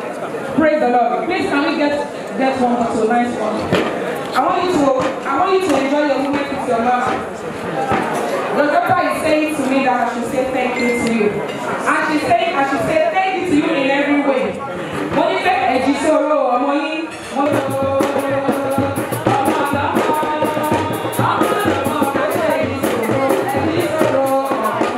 Praise the Lord. Please, can we get get one or two nice one? I want you to I want you to enjoy your moment with your mama. The doctor is saying to me that I should say thank you to you. And she's saying I should say thank you to you in every way. Money back and she sorrow money. Money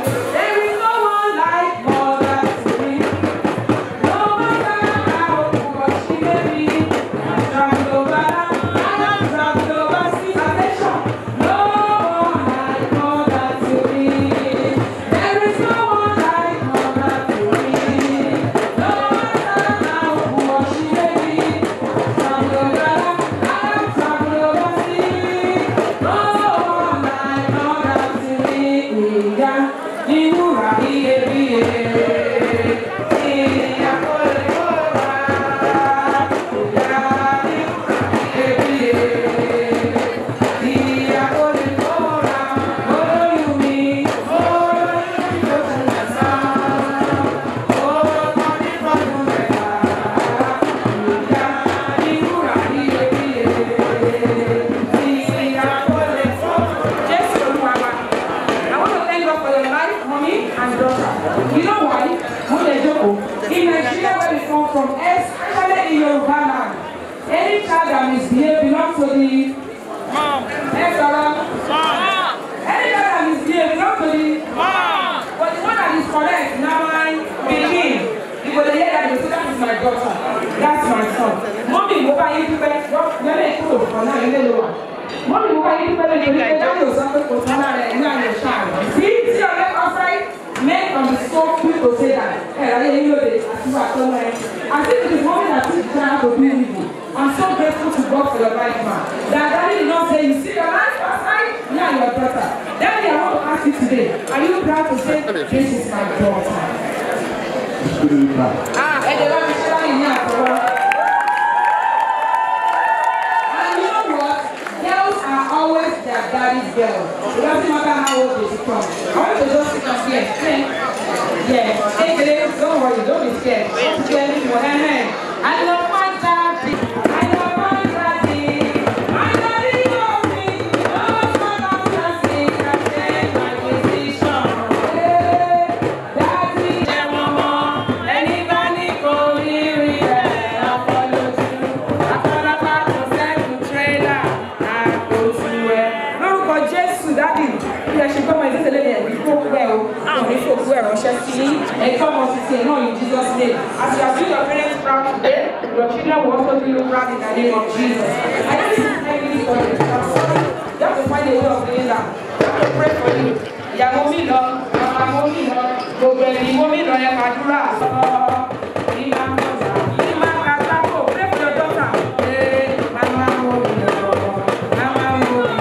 and daughter. You know why? In Nigeria, where we come from, especially in Yoruba land, any child that misbehaves belongs to the mom. Yes, mom. Any child that misbehaves belongs to the mom. But the one that is correct, now I begin. You go to hear that you say that is my daughter. That's my son. Mommy, go buy you people. Let me put for now. You know what? Mommy, go buy you people. You know that you something for now. You are your child. See, see your left outside. Men can be so quick to say that. Hey, I didn't know this. I think it is one that teaches child to be evil. I'm so grateful to God for your life, man. That daddy did not say, you see your life outside? You are your daughter. Daddy, I want to ask you today. Are you proud to say, this is my daughter? Ah, and the Lord is showing me out. And you know what? Girls are always their daddy's girls. It doesn't matter how old they become. I want to just sit up here. Yeah. Hey, today, don't worry, don't be scared. Don't scare me for her hand. I love my daddy. I love my daddy. My daddy loves me. Loves my fantasy. I take my decision. Hey, daddy, yeah, mama. Anybody go here, yeah, I'll follow you. I thought about to send to trailer. I go to where. No, but Jesus, daddy. You should come and say, we spoke well. We spoke well. And come on to say, no, in Jesus' name. As you have seen your parents proud today, your children will also do you proud in the name of Jesus. I know this is heavy for you. I'm sorry. You have to find a way of doing that. You have to pray for you. Yeah, mommy, no. Mama, mommy, no. Go, baby, mommy, no. Yeah, Madura. Pray for your daughter. Hey, mama, mommy, no. Mama, mommy.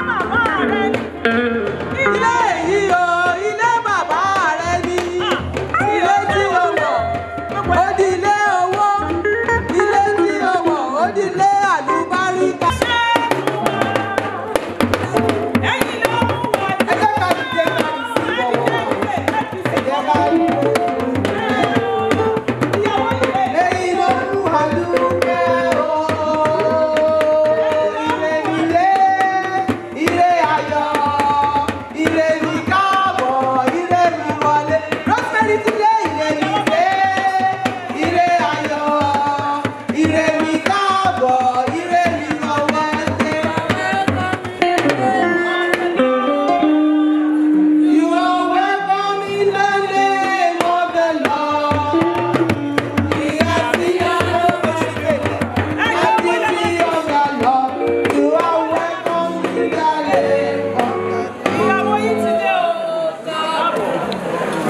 Ilé yìí o, ilé bàbá rẹ ni.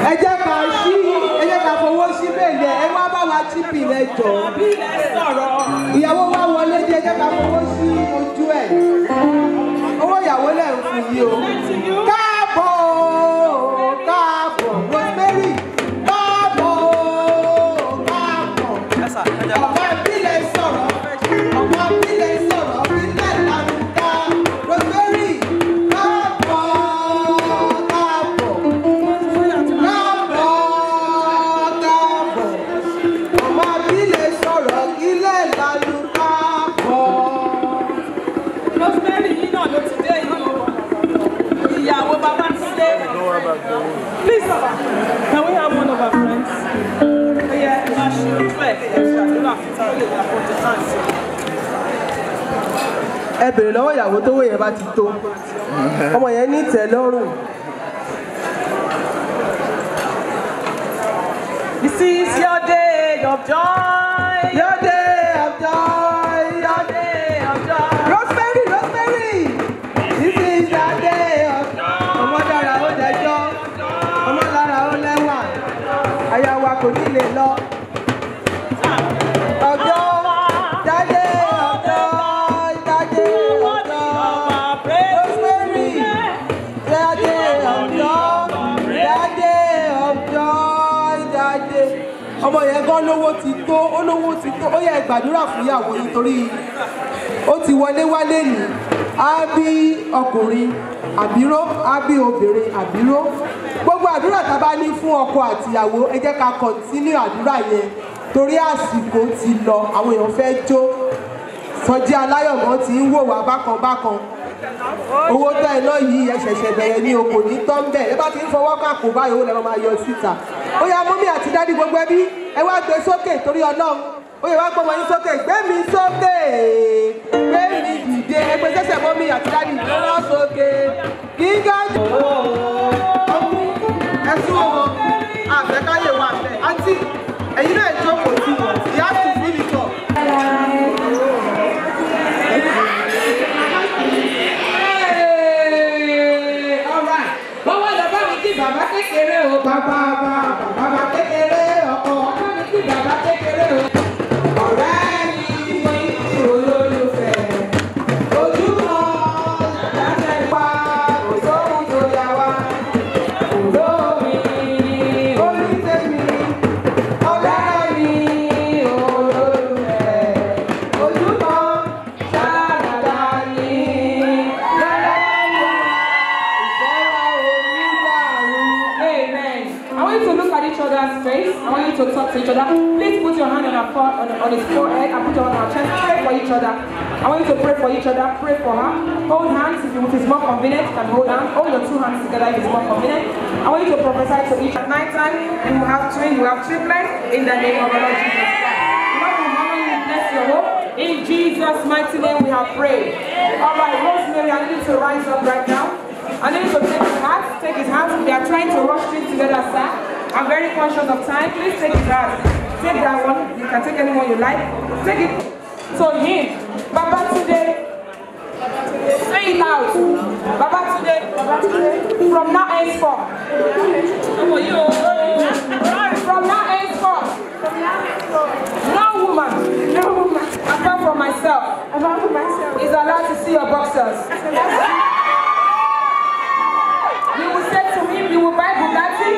ẹ jẹ́ ká ṣí ẹ jẹ́ ká fowó sí bẹ́ẹ̀lẹ̀ ẹ wá bá wa chípì rẹ jọ. ìyàwó wa wọlé dé ẹ jẹ́ ká fowó sí ojú ẹ̀ owó ìyàwó lẹ̀ ń fún yìí o. káàbọ̀ káàbọ̀ Rosemary káàbọ̀ káàbọ̀ ọ̀gá ìbílẹ̀ sọ̀rọ̀ ọ̀gá ìbílẹ̀ sọ̀rọ̀ ìbílẹ̀ làlùkà Rosemary káàbọ̀ káàbọ̀ káàbọ̀ káàbọ̀ ọ̀gá ìbílẹ̀ sọ̀rọ̀ ìbílẹ̀ làlùkà bọ̀. Rosemary yìí náà ló ti dé yìí o. Ìyàwó bàbá ti dé. Please, can we have one of our friends? Yeah, Mash, Fleck, extra. You don't have to tell you that for the chance. ẹ bèrè lọ́wọ́ ìyàwó tó wé yẹn bá ti tó ọmọ yẹn ní ìtẹ́lọ́rùn. This is your day of joy. Your day of joy. Your day of joy. Rosemary, Rosemary. This is your day of joy. Ọmọ dára ó dẹjọ́. Ọmọ lára ó lẹ́wà. Aya wa kò ní lè lọ. Ọjọ́ jáde ọjọ́ jáde ọjọ́. Rosemary jáde ọjọ́ jáde ọjọ́ jáde. Ọmọ yẹn gan lówó ti tó olówó ti tó ó yẹ gbàdúrà fún ìyàwó yìí torí ó ti wọlé wálé ní á bí ọkùnrin àbíró á bí obìnrin àbíró gbogbo àdúrà tá a bá ní fún ọkọ àtìyàwó ẹ jẹ́ ká kọ̀ntínú àdúrà yẹn torí àsìkò ti lọ àwọn èèyàn fẹ́ jó Sọjí Aláyọ̀mọ́ ti ń wò wá bákan bákan owó tẹ́ ẹ náà yìí ẹ ṣẹ̀ṣẹ̀ bẹ̀rẹ̀ ní okò ní tán bẹ́ẹ̀ ẹ bá ti ń fọwọ́ kàkó báyìí ó lẹ́nu máa yọ síta ó yá mọ́mí àti dádì gbogbo ẹbí ẹ wá gbé sókè torí Ọlọ́run ó yẹ wá gbọ́mọ yín sókè gbé mi sókè gbé mi dìde ẹ gbé sẹ́sẹ̀ mọ́mí àti dádì lọ́wọ́ sókè gíga jù ẹ tún wọn àfẹ́káyè wà bẹ́ẹ̀ àǹtí ẹ̀yin náà jókòó sí wọn ìyá tù fún mi tọ̀. Bàbá kékeré o, bàbá bàbá bàbá kékeré ọkọ, bàbá mi kí bàbá kékeré o. Ọ̀rẹ́ mi olólùfẹ́, ojúmọ́ láti pa òṣòwò tó yá wa. Olómi olùtẹ̀mí, ọ̀rẹ́ mi olólùfẹ́, ojúmọ́ ṣáàdàdà ni. I want you to look at each other's face. I want you to talk to each other. Please put your hand on, our fore, on, on his forehead and put your hand on our chest. Pray for each other. I want you to pray for each other. Pray for her. Hold hands if it is more convenient. You can hold hands. Hold your two hands together if it's more convenient. I want you to prophesy to each at night time. You will have twins. You will have triplets in the name of the Lord Jesus Christ. Lord, we honor you. Bless your hope. In Jesus' mighty name we have prayed. All right, Rosemary, I need you to rise up right now. I need you to take his hat, take his hands. We are trying to rush things together, sir. I'm very conscious of time. Please take his hat. Take that one. You can take any one you like. Take it. So him, Baba today. Say it loud. Baba today. Baba today. From now henceforth. From now henceforth. No woman. No woman. Apart from myself. Apart from myself. Is allowed to see your boxers. You will say to him, you will buy Bugatti.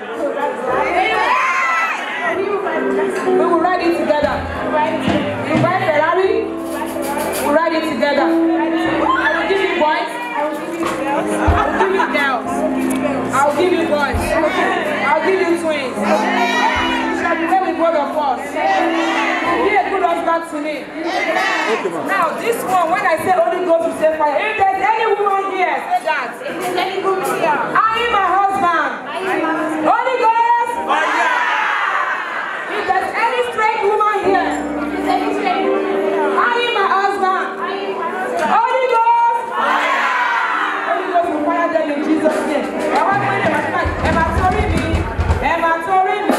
We will ride it together. You buy Ferrari. We'll ride it together. I will give you boys. I will give you girls. I will give you boys. I will give you twins. You shall be there with both of us. Be a good husband to me. Now, this one, when I say Holy Ghost, you say fire. If there's any woman here, say that. If there's any woman here, I am my husband. Holy Ghost, fire. If there's any straight woman here, if there's any straight woman here, I am my husband. Holy Ghost, fire. Holy Ghost will fire them in Jesus' name. I want to know my Am I sorry me? Am I sorry me?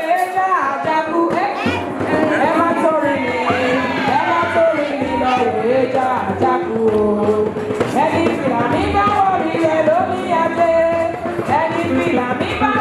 Am I sorry me? Am I sorry me? Ẹni fìlà mi bá wọ̀ mí lẹ̀ lómi ẹgbẹ́. Ẹni fìlà mi bá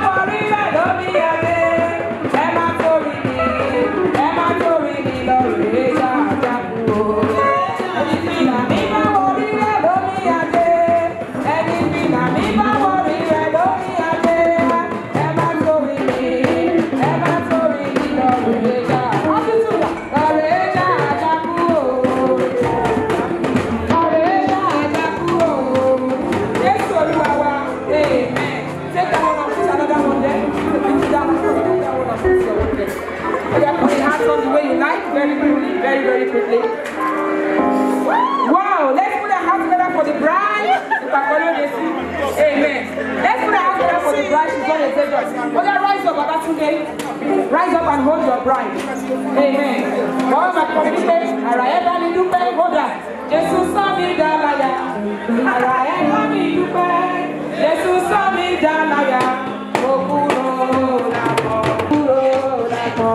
bride. Amen. Wọ́n máa kọ́ ní pé àrà ẹ̀ bá mi dúpẹ́ kódà. Jésù sọ mí dá láyà. Àrà ẹ̀ bá mi dúpẹ́. Jésù sọ mí dá láyà. Mo kúrò lápọ̀. Kúrò lápọ̀.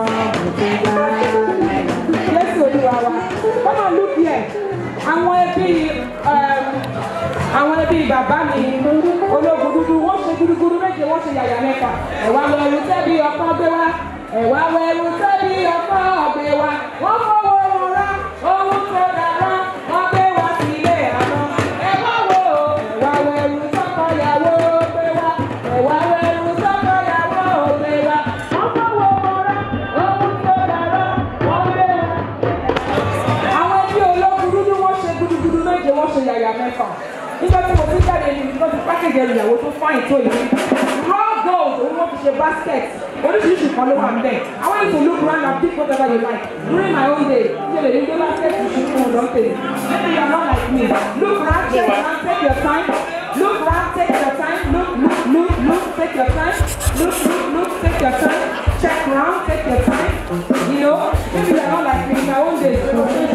Jésù Olúwa wa. Come on, look here. Àwọn ẹbí àwọn ẹbí bàbá mi ológun dúdú wọ́n ṣe gúdúgúdú méje wọ́n ṣe yàyà mẹ́fà ẹ̀wà wẹ̀rù tẹ́bí ọkọ gbé wá ẹ̀wà wẹ̀rù tẹ́bí ọkọ gbé wá wọ́n fọwọ́ wọn rá ohun tó dára wọ́n gbé wá sí ilé àná ẹ̀wà wo ẹ̀wà wẹ̀rù sọ́kọ̀yàwó gbé wá ẹ̀wà wẹ̀rù sọ́kọ̀yàwó gbé wá wọ́n fọwọ́ wọn rá ohun tó dára wọ́n gbé wá. Àwọn ẹbí ológun dúdú wọ́n ṣe gúdúgúdú méje wọ́n ṣe yàyà mẹ́fà. Nígbà tí mo ti jáde ní ìgbà tí pákéjì ẹrù ìyàwó tó fáyìn tó yìí raw gold òun wọ́n fi ṣe basket oríṣiríṣi kan ló wà ń bẹ̀. I want you to look around and pick whatever you like during my own day ṣe lè ní gbé basket ìṣubú fún ọ̀dọ́ tèmi maybe you are not like me look round check round take your time look round take your time look look look look take your time look look look take your time check round take your time you know maybe you are not like me in my own day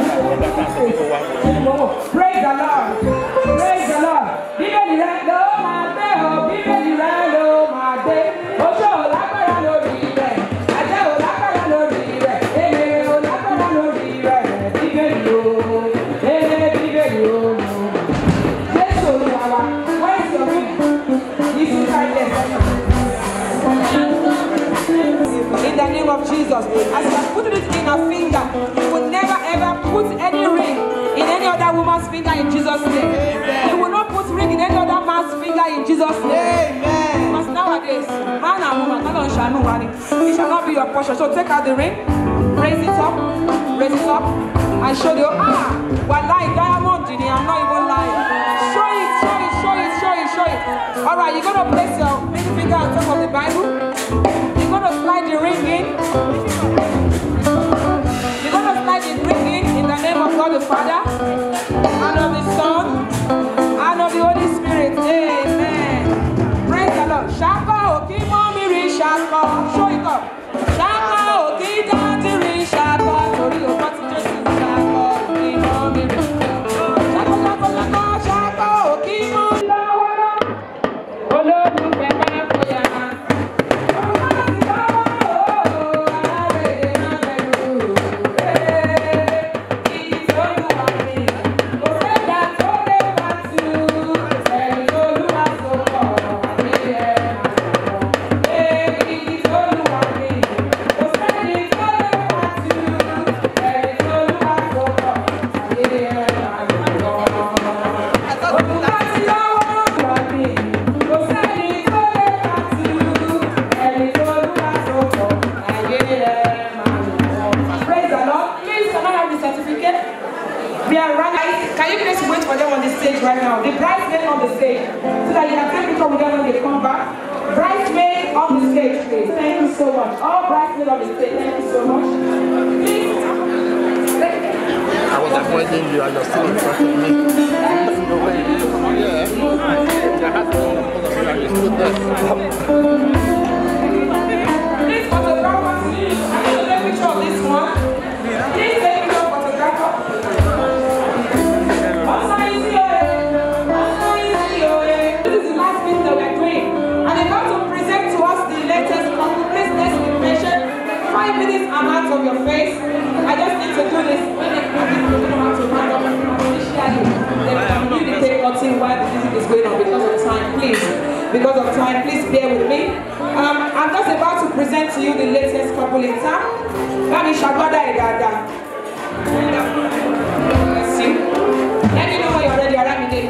praise the Lord praise the Lord bíbélì rẹ ló máa gbé o bíbélì rẹ ló máa gbé oṣù òlágbára lórí rẹ àjẹ́ òlágbára lórí rẹ èlé òlágbára lórí rẹ bíbélì o èlé bíbélì o Jésù Olúwa wa where is your ring this is right there. In the name of Jesus, as you are putting it in her finger, you will never ever put any ring in any other woman's finger in Jesus' name. Amen. You will not put ring in any other man's finger in Jesus' name. Amen. Because nowadays, man and woman, God shall know what it shall not be your portion. So take out the ring, raise it up, raise it up, and show you. Ah, we're lying, diamond in it. I'm not even lying. Show it, show it, show it, show it, show it. All right, you're gonna place your middle finger on top of the Bible. You're gonna slide the ring in. You're gonna slide the ring in in the name of God the Father, and of the Son, and of the Holy Spirit. Amen. Praise the Lord. Shaka oki mommy ri shaka. Show it up. Shaka oki daddy ri shaka. Tori o pati Jesu shaka oki mommy ri. Shaka shaka shaka shaka oki mommy lawara. Olódùn pẹpẹ fòyà. Right now, the bridesmaid on the stage, so that you can take picture with them when they come back. Bridesmaid on the stage, please. Thank you so much. All bridesmaids on the stage, thank you so much. Please. I was avoiding you and you're still in front of me. Yeah. Please, photographer, please. I need to take a picture of this one. Please take a picture of photographer. This is the last thing that we're doing. And they're going to present to us the latest couple. Please let's be patient. Five minutes I'm out of your face. I just need to do this. When they come in, we don't have to run up initially. Then communicate nothing while the music is going on because of time. Please. Because of time, please bear with me. Um, I'm just about to present to you the latest couple in town. Mami Shagwada Edada. Bless you. Let me know when you're ready. Aramide.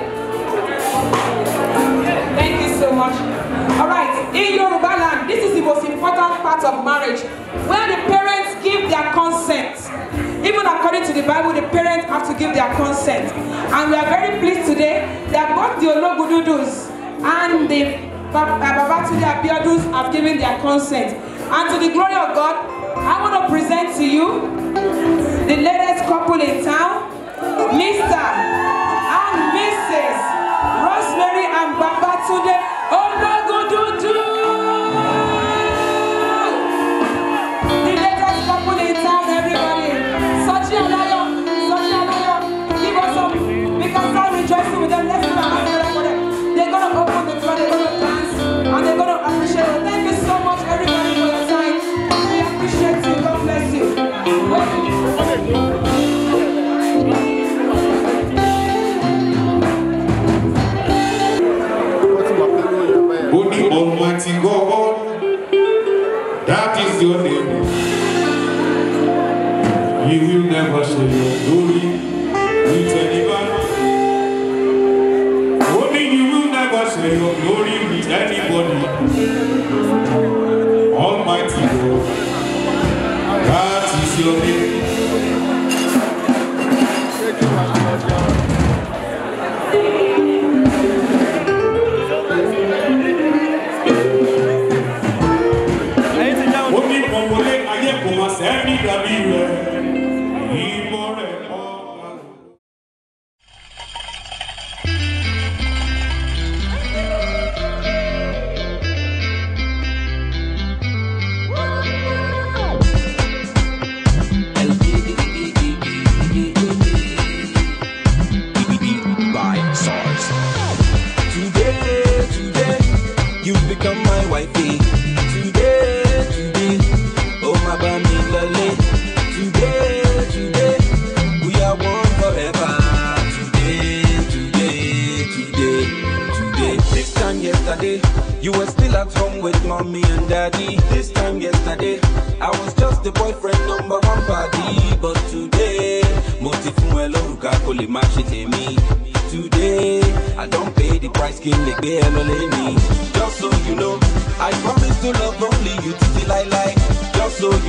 Thank you so much. Alright, in Yoruba land, this is the most important part of marriage, where the parents give their consent. Even according to the Bible, the parents have to give their consent. And we are very pleased today that both the Ologududus and the Babatunde Abiodun's have given their consent. And to the glory of God, I want to present to you the latest couple in town, Mister and Missus Rosemary and Babatunde Ologududu. The latest couple at home with mommy and daddy. This time yesterday, I was just the boyfriend number one party. But today, today, I don't pay the price, king they pay me. Just so you know, I promise to love only you till I like. Just so you